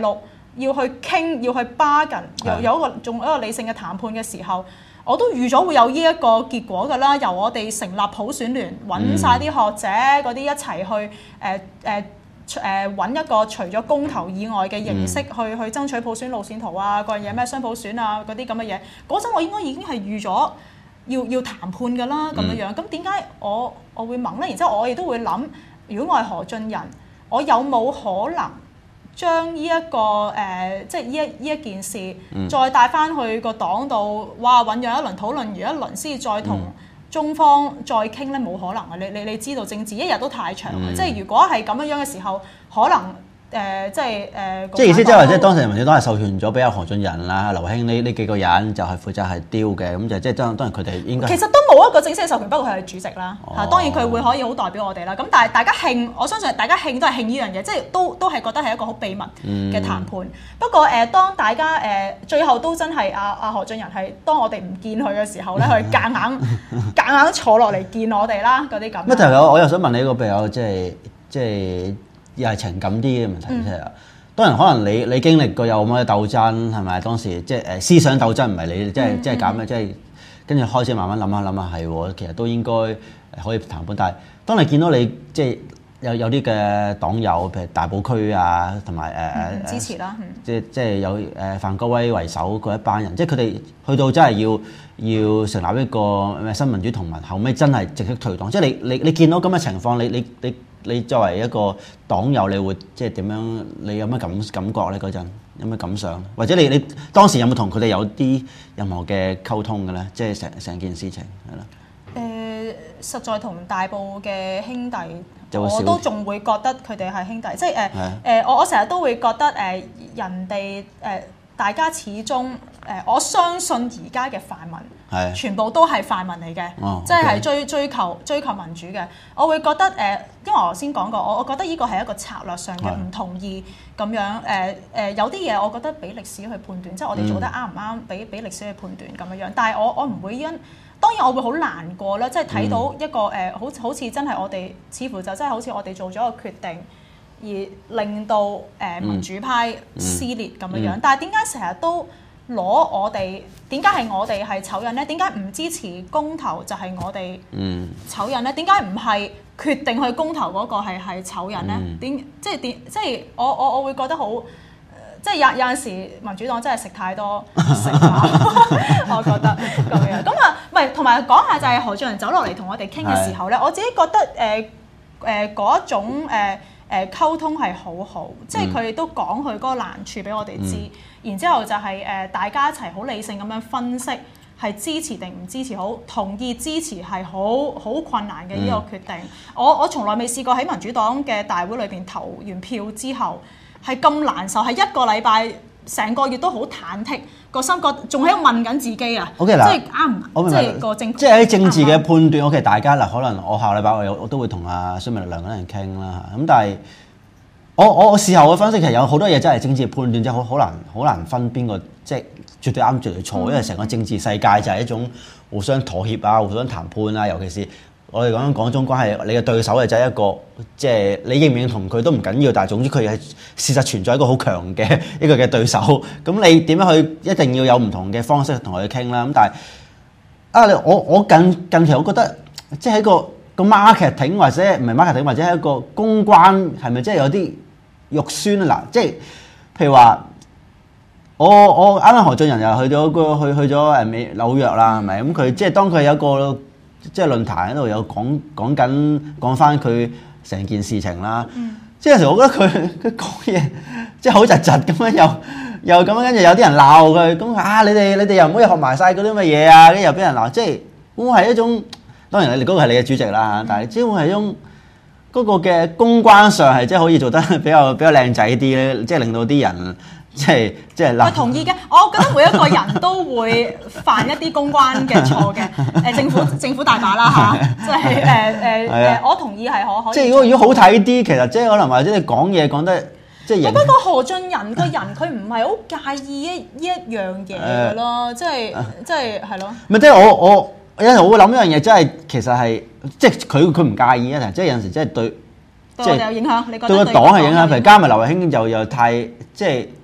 要去傾，要去 bargain，有有一個仲有一個理性嘅談判嘅時候，我都預咗會有呢一個結果㗎啦。由我哋成立普選聯，揾晒啲學者嗰啲一齊去誒誒誒揾一個除咗公投以外嘅形式去、嗯、去爭取普選路線圖啊，嗰樣嘢咩雙普選啊嗰啲咁嘅嘢。嗰陣我應該已經係預咗要要談判㗎啦，咁樣樣。咁點解我我會懵咧？然之後我亦都會諗，如果我係何俊仁，我有冇可能將呢、這、一個誒、呃，即係呢一呢一件事，嗯、再帶翻去個黨度，哇！醖釀一輪討論完一輪，先至再同中方再傾咧，冇可能啊！你你你知道政治一日都太長，嗯、即係如果係咁樣樣嘅時候，可能。誒、呃、即係誒，呃、 即係意思即係話，即係當時民主黨係授權咗俾阿何俊仁啦、劉興呢呢幾個人就係負責係丟嘅，咁就即係當當然佢哋應該其實都冇一個正式嘅授權，不過佢係主席啦嚇。哦、當然佢會可以好代表我哋啦。咁但係大家興，我相信大家興都係興呢樣嘢，即係都都係覺得係一個好秘密嘅談判。嗯、不過誒、呃，當大家誒、呃、最後都真係阿阿何俊仁係當我哋唔見佢嘅時候咧，佢夾硬夾硬坐落嚟見我哋啦，嗰啲咁。 乜頭我我又想問你一個比較即係即係。又係情感啲嘅問題，即係、嗯、當然可能你你經歷過有咁嘅鬥爭係咪？當時即係誒思想鬥爭唔係你即係即係咁嘅，即係跟住開始慢慢諗下諗下係喎，其實都應該可以談判。但係當你見到你即係有有啲嘅黨友，譬如大埔區啊，同埋誒支持啦，嗯、 即係即係有誒范國威為首嗰一班人，即係佢哋去到真係要要成立一個咩新民主同盟，後尾真係直接退黨。即係你你你見到咁嘅情況，你你你。你你作為一個黨友，你會即係點樣？你有咩感感覺咧？嗰陣有咩感想？或者你你當時有冇同佢哋有啲任何嘅溝通嘅咧？即係成成件事情係咯。 誒、呃，實在同大埔嘅兄弟，我都仲會覺得佢哋係兄弟。即係誒誒，我我成日都會覺得誒、呃、人哋誒、呃、大家始終誒、呃，我相信而家嘅泛民。係，全部都係泛民嚟嘅，哦 okay. 即係追追求追求民主嘅。我會覺得誒、呃，因為我頭先講過，我我覺得呢個係一個策略上嘅唔同意咁樣。誒誒、呃呃，有啲嘢我覺得俾歷史去判斷，即係我哋做得啱唔啱，俾俾歷史去判斷咁樣樣。但係我我唔會因，當然我會好難過啦，即係睇到一個誒、呃，好好似真係我哋，似乎就真係好似我哋做咗一個決定，而令到誒、呃、民主派撕裂咁樣樣。嗯嗯、但係點解成日都攞我哋，點解係我哋係醜人咧？點解唔支持公投就係我哋醜人咧？點解唔係決定去公投嗰個係係醜人咧？點、嗯、即係點即係我我我會覺得好，即係有有陣時民主黨真係食太多食我覺得咁樣。咁啊，唔係同埋講下就係何俊仁走落嚟同我哋傾嘅時候咧，是我自己覺得誒誒嗰一種誒。呃誒溝通係好好，即係佢哋都講佢嗰個難處俾我哋知，嗯、然之後就係、是、誒、呃、大家一齊好理性咁樣分析，係支持定唔支持好，同意支持係好好困難嘅呢個決定。嗯、我我從來未試過喺民主黨嘅大會裏邊投完票之後係咁難受，係一個禮拜成個月都好忐忑，個心覺仲喺度問緊自己啊。 OK 嗱，即係啱唔即係個政，即係喺政治嘅判斷。OK，大家嗱，可能我下個禮拜我有我都會同阿孫明亮嗰啲人傾啦嚇。咁但係我我我事後嘅分析其實有好多嘢真係政治判斷，即係好好難好難分邊個即係絕對啱絕對錯，嗯、因為成個政治世界就係一種互相妥協啊、互相談判啊，尤其是。我哋講緊港中關係，你嘅對手係就係一個，即係你認唔認同佢都唔緊要，但係總之佢係事實存在一個好強嘅一個嘅對手。咁你點樣去一定要有唔同嘅方式同佢傾啦。咁但係啊，我我近近期我覺得即係一個個 marketing 或者唔係 marketing 或者係一個公關係咪即係有啲肉酸啊？嗱，即係譬如話我我啱啱何俊仁又去咗個去去咗誒美紐約啦，係咪？咁佢即係當佢有一個。即係論壇喺度有講講緊講翻佢成件事情啦，嗯、即係有時我覺得佢佢講嘢即係好窒窒咁樣，又又咁樣跟住有啲人鬧佢，咁啊你哋你哋又唔可以學埋晒嗰啲乜嘢啊，跟住又俾人鬧，即係會係一種當然你嗰個係你嘅主席啦，但係只會係一種嗰個嘅公關上係即係可以做得比較比較靚仔啲咧，即係令到啲人。即係即係，我同意嘅。我覺得每一個人都會犯一啲公關嘅錯嘅。誒政府政府大把啦嚇，即係誒誒誒，我同意係可可以。 即係如果如果好睇啲，其實即係可能或者你講嘢講得即係。 不過何俊仁個人佢唔係好介意呢一樣嘢嘅咯，即係即係係咯。 唔係即係我我有陣時我會諗一樣嘢，即係其實係即係佢佢唔介意啊，即係有陣時即係對對我哋有影響。你覺得對個黨係影響？譬如加埋劉慧卿就又太即係。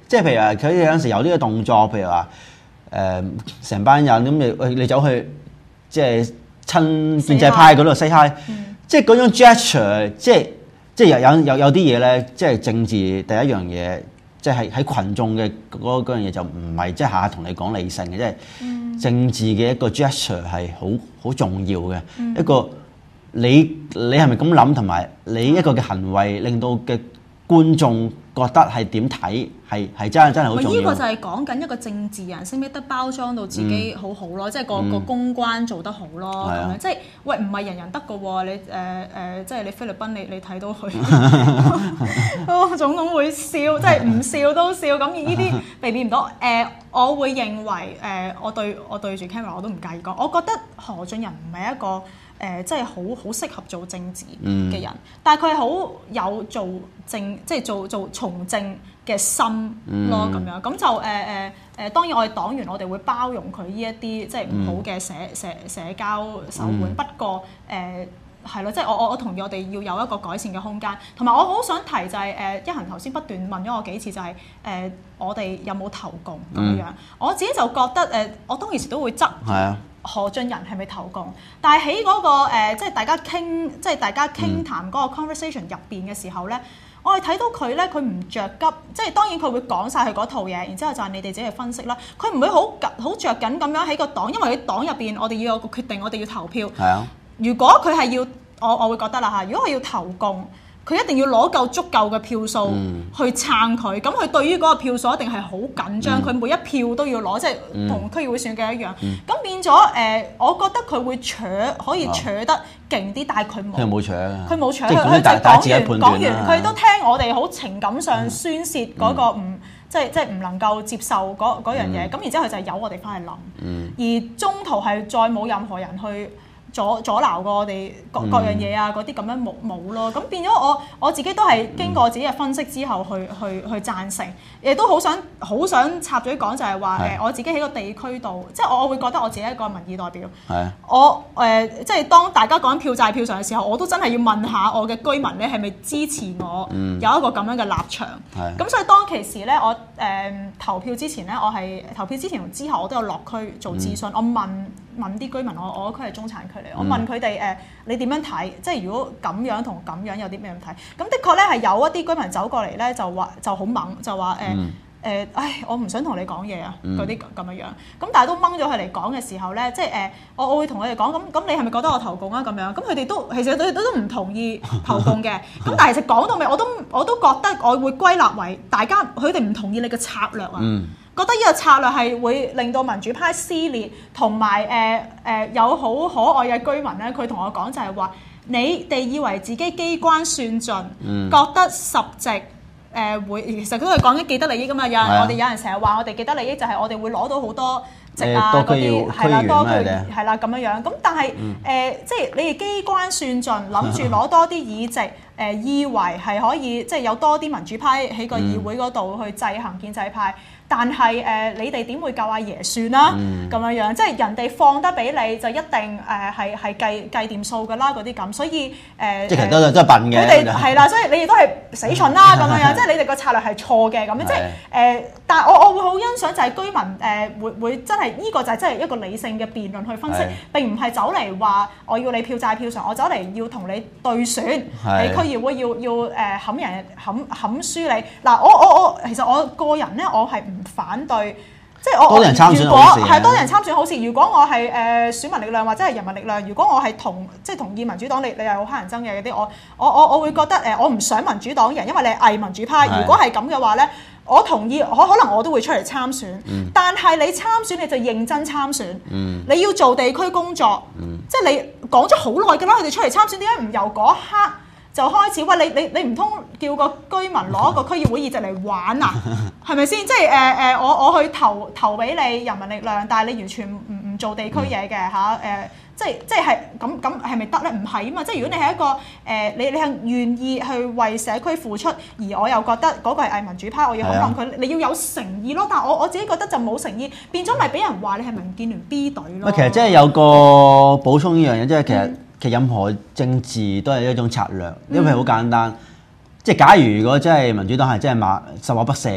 即係譬如話佢有陣時有呢個動作，譬如話誒成班人咁你喂你走去即係親建制派嗰度 say hi，即係嗰種 gesture， 即係即係有有有有啲嘢咧，即係政治第一樣嘢，即係喺群眾嘅嗰嗰樣嘢就唔係即係下下同你講理性嘅，即係政治嘅一個 gesture 係好好重要嘅、嗯、一個你你係咪咁諗，同埋你一個嘅行為令到嘅觀眾覺得係點睇，係係真係真係好重要。 呢個就係講緊一個政治人識唔識得包裝到自己好好咯，嗯、即係個、嗯、個公關做得好咯，咁樣、嗯、即係喂唔係人人得㗎喎，你誒誒、呃呃、即係你菲律賓你你睇到佢，總統會笑，即係唔笑都笑，咁呢啲避免唔到。誒、呃，我會認為誒、呃，我對我對住 camera 我都唔介意講，我覺得何俊仁唔係一個。誒、呃，即係好好適合做政治嘅人，嗯、但係佢係好有做政，即係做做從政嘅心咯，咁、嗯、樣咁就誒誒誒，當然我哋黨員，我哋會包容佢呢一啲即係唔好嘅社社社交手腕。嗯、不過誒係咯，即係我我我同意我哋要有一個改善嘅空間。同埋我好想提就係、是、誒、呃，一恆頭先不斷問咗我幾次、就是，就係誒我哋有冇投共咁樣。嗯、我自己就覺得誒、呃，我當其時都會執。係啊。何俊仁係咪投共？但係喺嗰個、呃、即係大家傾，即係大家傾談嗰個 conversation 入邊嘅時候咧，我係睇到佢咧，佢唔着急，即係當然佢會講晒佢嗰套嘢，然之後就係你哋自己去分析啦。佢唔會好好著緊咁樣喺個黨，因為喺黨入邊，我哋要有個決定，我哋要投票。係啊。如果佢係要，我我會覺得啦嚇，如果佢要投共。佢一定要攞夠足夠嘅票數去撐佢，咁佢、嗯、對於嗰個票數一定係好緊張，佢、嗯、每一票都要攞，即係同區議會選舉一樣。咁、嗯、變咗誒、呃，我覺得佢會扯，可以扯得勁啲，但係佢冇。佢冇扯啊！佢冇扯，佢佢就講完講完，佢都聽我哋好情感上宣泄嗰個唔、嗯、即係即係唔能夠接受嗰嗰樣嘢。咁、嗯、然之後佢就由我哋翻去諗，嗯、而中途係再冇任何人去。阻阻撓過我哋各各樣嘢啊，嗰啲咁樣冇冇咯，咁變咗我我自己都係經過自己嘅分析之後去去去贊成，亦都好想好想插嘴講就係話誒我自己喺個地區度，即係我我會覺得我自己係一個民意代表，係啊，我誒、呃、即係當大家講緊票債票償嘅時候，我都真係要問下我嘅居民咧係咪支持我有一個咁樣嘅立場，係咁、嗯、所以當其時咧我誒、呃、投票之前咧，我係投票之前同之後我都有落區做諮詢，嗯、我問問啲居民，我我嗰區係中產區嚟，我問佢哋誒你點樣睇？即係如果咁樣同咁樣有啲咩樣睇？咁的確咧係有一啲居民走過嚟咧就話就好猛，就話誒誒，唉我唔想同你講嘢啊嗰啲咁樣樣。咁但係都掹咗佢嚟講嘅時候咧，即係誒、呃、我我會同佢哋講，咁咁你係咪覺得我投共啊咁樣？咁佢哋都其實佢哋都唔同意投共嘅。咁但係其實講到尾，我都我都覺得我會歸納為大家佢哋唔同意你嘅策略啊。嗯覺得呢個策略係會令到民主派撕裂，同埋誒誒有好可愛嘅居民咧，佢同我講就係話：你哋以為自己機關算盡，嗯、覺得十席誒、呃、會，其實都係講緊既得利益㗎嘛。有人、啊、我哋有人成日話我哋既得利益就係我哋會攞到好多席啊嗰啲，係啦多區係啦咁樣樣。咁但係誒、嗯呃，即係你哋機關算盡，諗住攞多啲議席，誒、呃、以為係可以即係有多啲民主派喺個議會嗰度去制衡建制派。但係誒、呃，你哋點會夠阿爺算啦？咁樣、嗯、樣，即係人哋放得俾你，就一定誒係係計計掂數㗎啦，嗰啲咁。所以誒，呃、即係都都係笨嘅。佢哋係啦，所以你哋都係死蠢啦咁樣樣。即係你哋個策略係錯嘅咁樣。即係誒，但係我我會好欣賞就係居民誒、呃、會會真係呢、這個就係真係一個理性嘅辯論去分析，的並唔係走嚟話我要你票債票償，我走嚟要同你對選，你區議會要要誒冚人冚冚輸你。嗱，我我我其實我個人咧，我係唔反對，即係我多人參選好事，係多人參選好事。如果我係誒、呃、選民力量或者係人民力量，如果我係同即係同意民主黨，你你係好乞人憎嘅嗰啲，我我我我會覺得誒、呃，我唔想民主黨贏，因為你係偽民主派。如果係咁嘅話咧，我同意，我可能我都會出嚟參選。嗯、但係你參選你就認真參選，嗯、你要做地區工作，嗯、即係你講咗好耐㗎啦，佢哋出嚟參選，點解唔由嗰一刻就開始？喂，你你你唔通叫個居民攞個區議會議席嚟玩啊？係咪先？即係誒誒，我我去投投俾你人民力量，但係你完全唔唔做地區嘢嘅嚇誒，即係即係係咁咁係咪得咧？唔係啊嘛！即係如果你係一個誒、呃，你你係願意去為社區付出，而我又覺得嗰個係偽民主派，我要肯定佢，你要有誠意咯。但係我我自己覺得就冇誠意，變咗咪俾人話你係民建聯 B 隊咯。其實即係有個補充呢樣嘢，即係其實。嗯其實任何政治都係一種策略，因為好簡單。嗯、即係假如如果真係民主黨係真係馬十惡不赦嘅，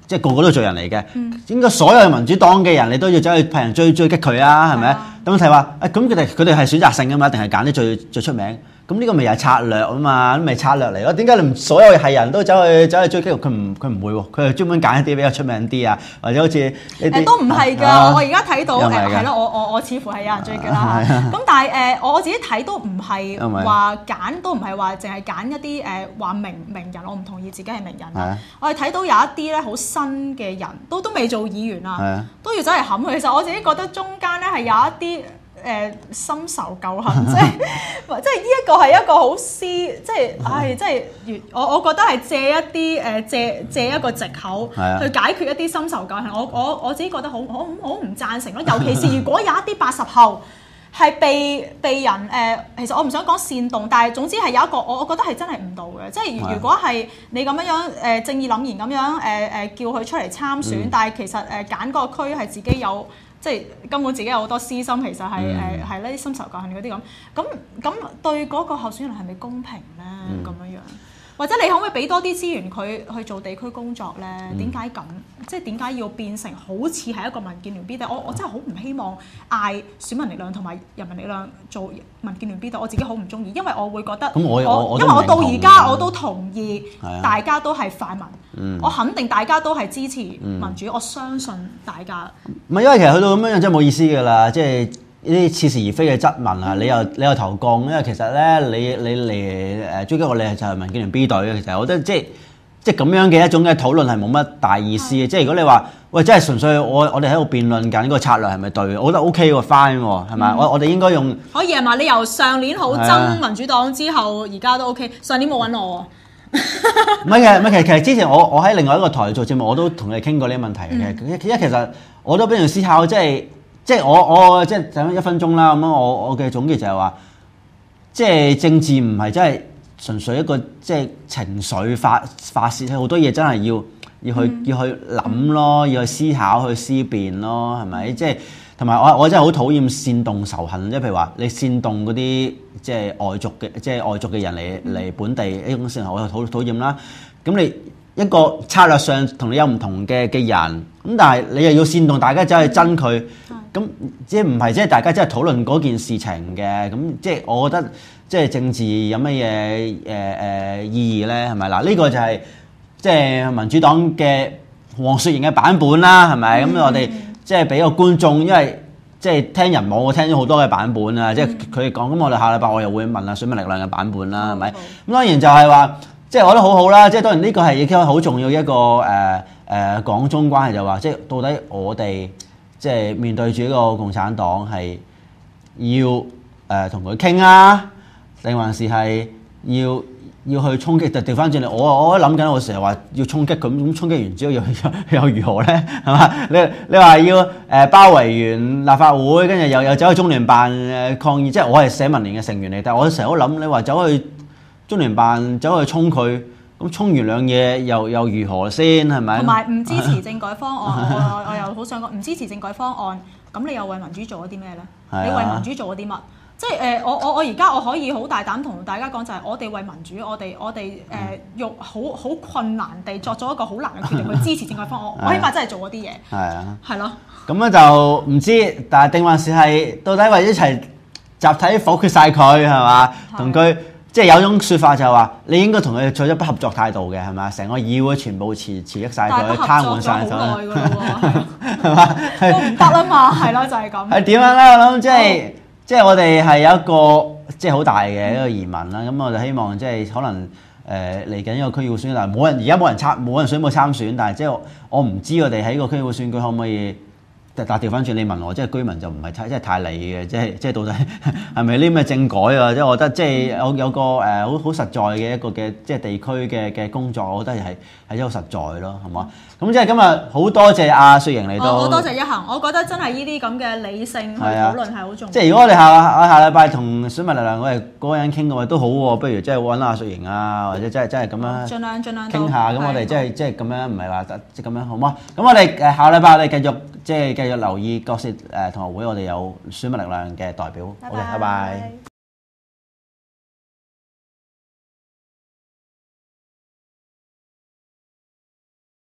即係個個都罪人嚟嘅，嗯、應該所有民主黨嘅人你都要走去派人追追擊佢啊，係咪？咁睇話誒，咁佢哋佢哋係選擇性㗎嘛，定係揀啲最最出名？咁呢個咪又係策略啊嘛，咁咪策略嚟咯。點解你唔所有係人都走去走去追擊佢？佢唔佢唔會喎，佢係專門揀一啲比較出名啲啊，或者好似誒都唔係㗎。啊、我而家睇到誒係咯，我我我似乎係有人追擊啦。咁、啊、但係誒、呃、我自己睇都唔係話揀，都唔係話淨係揀一啲誒話名名人，我唔同意自己係名人。啊、我哋睇到有一啲咧好新嘅人，都都未做議員啊，都要走嚟冚佢。其實我自己覺得中間咧係有一啲。誒、呃、深仇舊恨，即係即係呢一個係一個好私，即係唉，即係越我我覺得係借一啲誒、呃、借借一個藉口去解決一啲深仇舊恨。我我我自己覺得好好好唔贊成咯。尤其是如果有一啲八十後係被被人誒、呃，其實我唔想講煽動，但係總之係有一個我我覺得係真係誤導嘅。即係如果係你咁樣樣誒、呃、正義凜然咁樣誒誒、呃、叫佢出嚟參選，嗯、但係其實誒揀嗰個區係自己有。即係根本自己有好多私心，其實係誒係呢啲深仇舊恨嗰啲咁，咁咁對嗰個候選人係咪公平咧？咁樣樣，或者你可唔可以俾多啲資源佢去做地區工作咧？點解咁？即係點解要變成好似係一個民建聯 B 隊？我我真係好唔希望嗌選民力量同埋人民力量做民建聯 B 隊，我自己好唔中意，因為我會覺得我我因為我到而家我都同意大家都係泛民。嗯、我肯定大家都係支持民主，嗯、我相信大家。唔係因為其實去到咁樣樣真係冇意思㗎啦，即係呢啲似是而非嘅質問啊！嗯、你又你又投降，因為其實咧你你嚟誒追擊我，你係就係民建聯 B 隊嘅。其實我覺得即係即係咁樣嘅一種嘅討論係冇乜大意思嘅。嗯、即係如果你話喂，真係純粹我我哋喺度辯論緊個策略係咪對？我覺得 OK 喎 ，fine 喎，係咪？我我哋應該用可以係嘛？你由上年好憎民主黨之後，而家都 OK。上年冇揾我喎。 唔係嘅，唔係其實其實之前我我喺另外一個台做節目，我都同你傾過呢個問題嘅。因為、嗯、其實我都俾人思考，即係即係我我即係等一分鐘啦。咁樣我我嘅總結就係話，即係政治唔係真係純粹一個即係情緒發發泄，好多嘢真係要要去、嗯、要去諗咯，要去思考去思辨咯，係咪？即係同埋我我真係好討厭煽動仇恨，即係譬如話你煽動嗰啲即係外族嘅即係外族嘅人嚟嚟本地呢種煽動，我好討厭啦。咁你一個策略上同你有唔同嘅嘅人，咁但係你又要煽動大家走去憎佢，咁即係唔係即係大家真係討論嗰件事情嘅？咁即係我覺得即係政治有乜嘢誒誒意義咧？係咪嗱？呢個就係即係民主黨嘅黃雪瑩嘅版本啦，係咪？咁、嗯、我哋。即係俾個觀眾，因為即係聽人網，我聽咗好多嘅版本啊！嗯、即係佢哋講，咁我哋下禮拜我又會問下選民力量嘅版本啦，係咪？咁當然就係話，即係我覺得好好啦。即係當然呢個係亦都好重要一個誒誒港中關係，就話即係到底我哋即係面對住呢個共產黨係要誒同佢傾啊，定還是係要？要去衝擊，就調翻轉嚟。我我都諗緊，我成日話要衝擊佢，咁衝擊完之後又又又如何咧？係嘛？你你話要誒包圍完立法會，跟住又又走去中聯辦誒抗議，即係我係社民連嘅成員嚟，但係我成日都諗，你話走去中聯辦走去衝佢，咁衝完兩嘢又又如何先？係咪？同埋唔支持政改方案，我我又好想講唔支持政改方案，咁你又為民主做咗啲咩咧？啊、你為民主做咗啲乜？即係誒、呃，我我我而家我可以好大膽同大家講，就係我哋為民主，我哋我哋誒用好好困難地作咗一個好難嘅決定去支持政改方案，我起碼真係做咗啲嘢。係啊，係咯。 咁咧就唔知，但係定還是係到底為一齊集體否決晒佢係嘛？同佢即係有種説法就係話，你應該同佢採取不合作態度嘅係嘛？成個議會全部辭辭益晒佢，癱瘓晒佢。好耐㗎喎，係嘛？ 都唔得啊嘛，係咯，就係咁。 係點樣咧？我諗即係。即係我哋係有一個即係好大嘅一個移民啦，咁、嗯、我就希望即係可能誒嚟緊呢個區議會選舉，但係冇人而家冇人參冇人想冇參選，但係即係我唔知我哋喺個區議會選舉可唔可以，但係調翻轉你問我，即係居民就唔係太即係太理嘅，即係即係到底係咪呢咩政改啊？即係我覺得即係有有個誒好好實在嘅一個嘅即係地區嘅嘅工作，我覺得係係一個實在咯，係嘛？咁即係今日好多謝阿雪瑩嚟到， 好多謝一恆，我覺得真係呢啲咁嘅理性去討論係好重要。 即係如果我哋下下禮拜同選民力量我哋嗰個人傾嘅話都好喎，不如即係揾阿雪瑩啊，或者真係真係咁樣， 盡量盡量傾下。咁我哋即係即係咁樣，唔係話即係咁樣好嗎？咁我哋誒下禮拜我哋繼續即係繼續留意各涉誒同學會，我哋有選民力量嘅代表。好嘅，拜拜。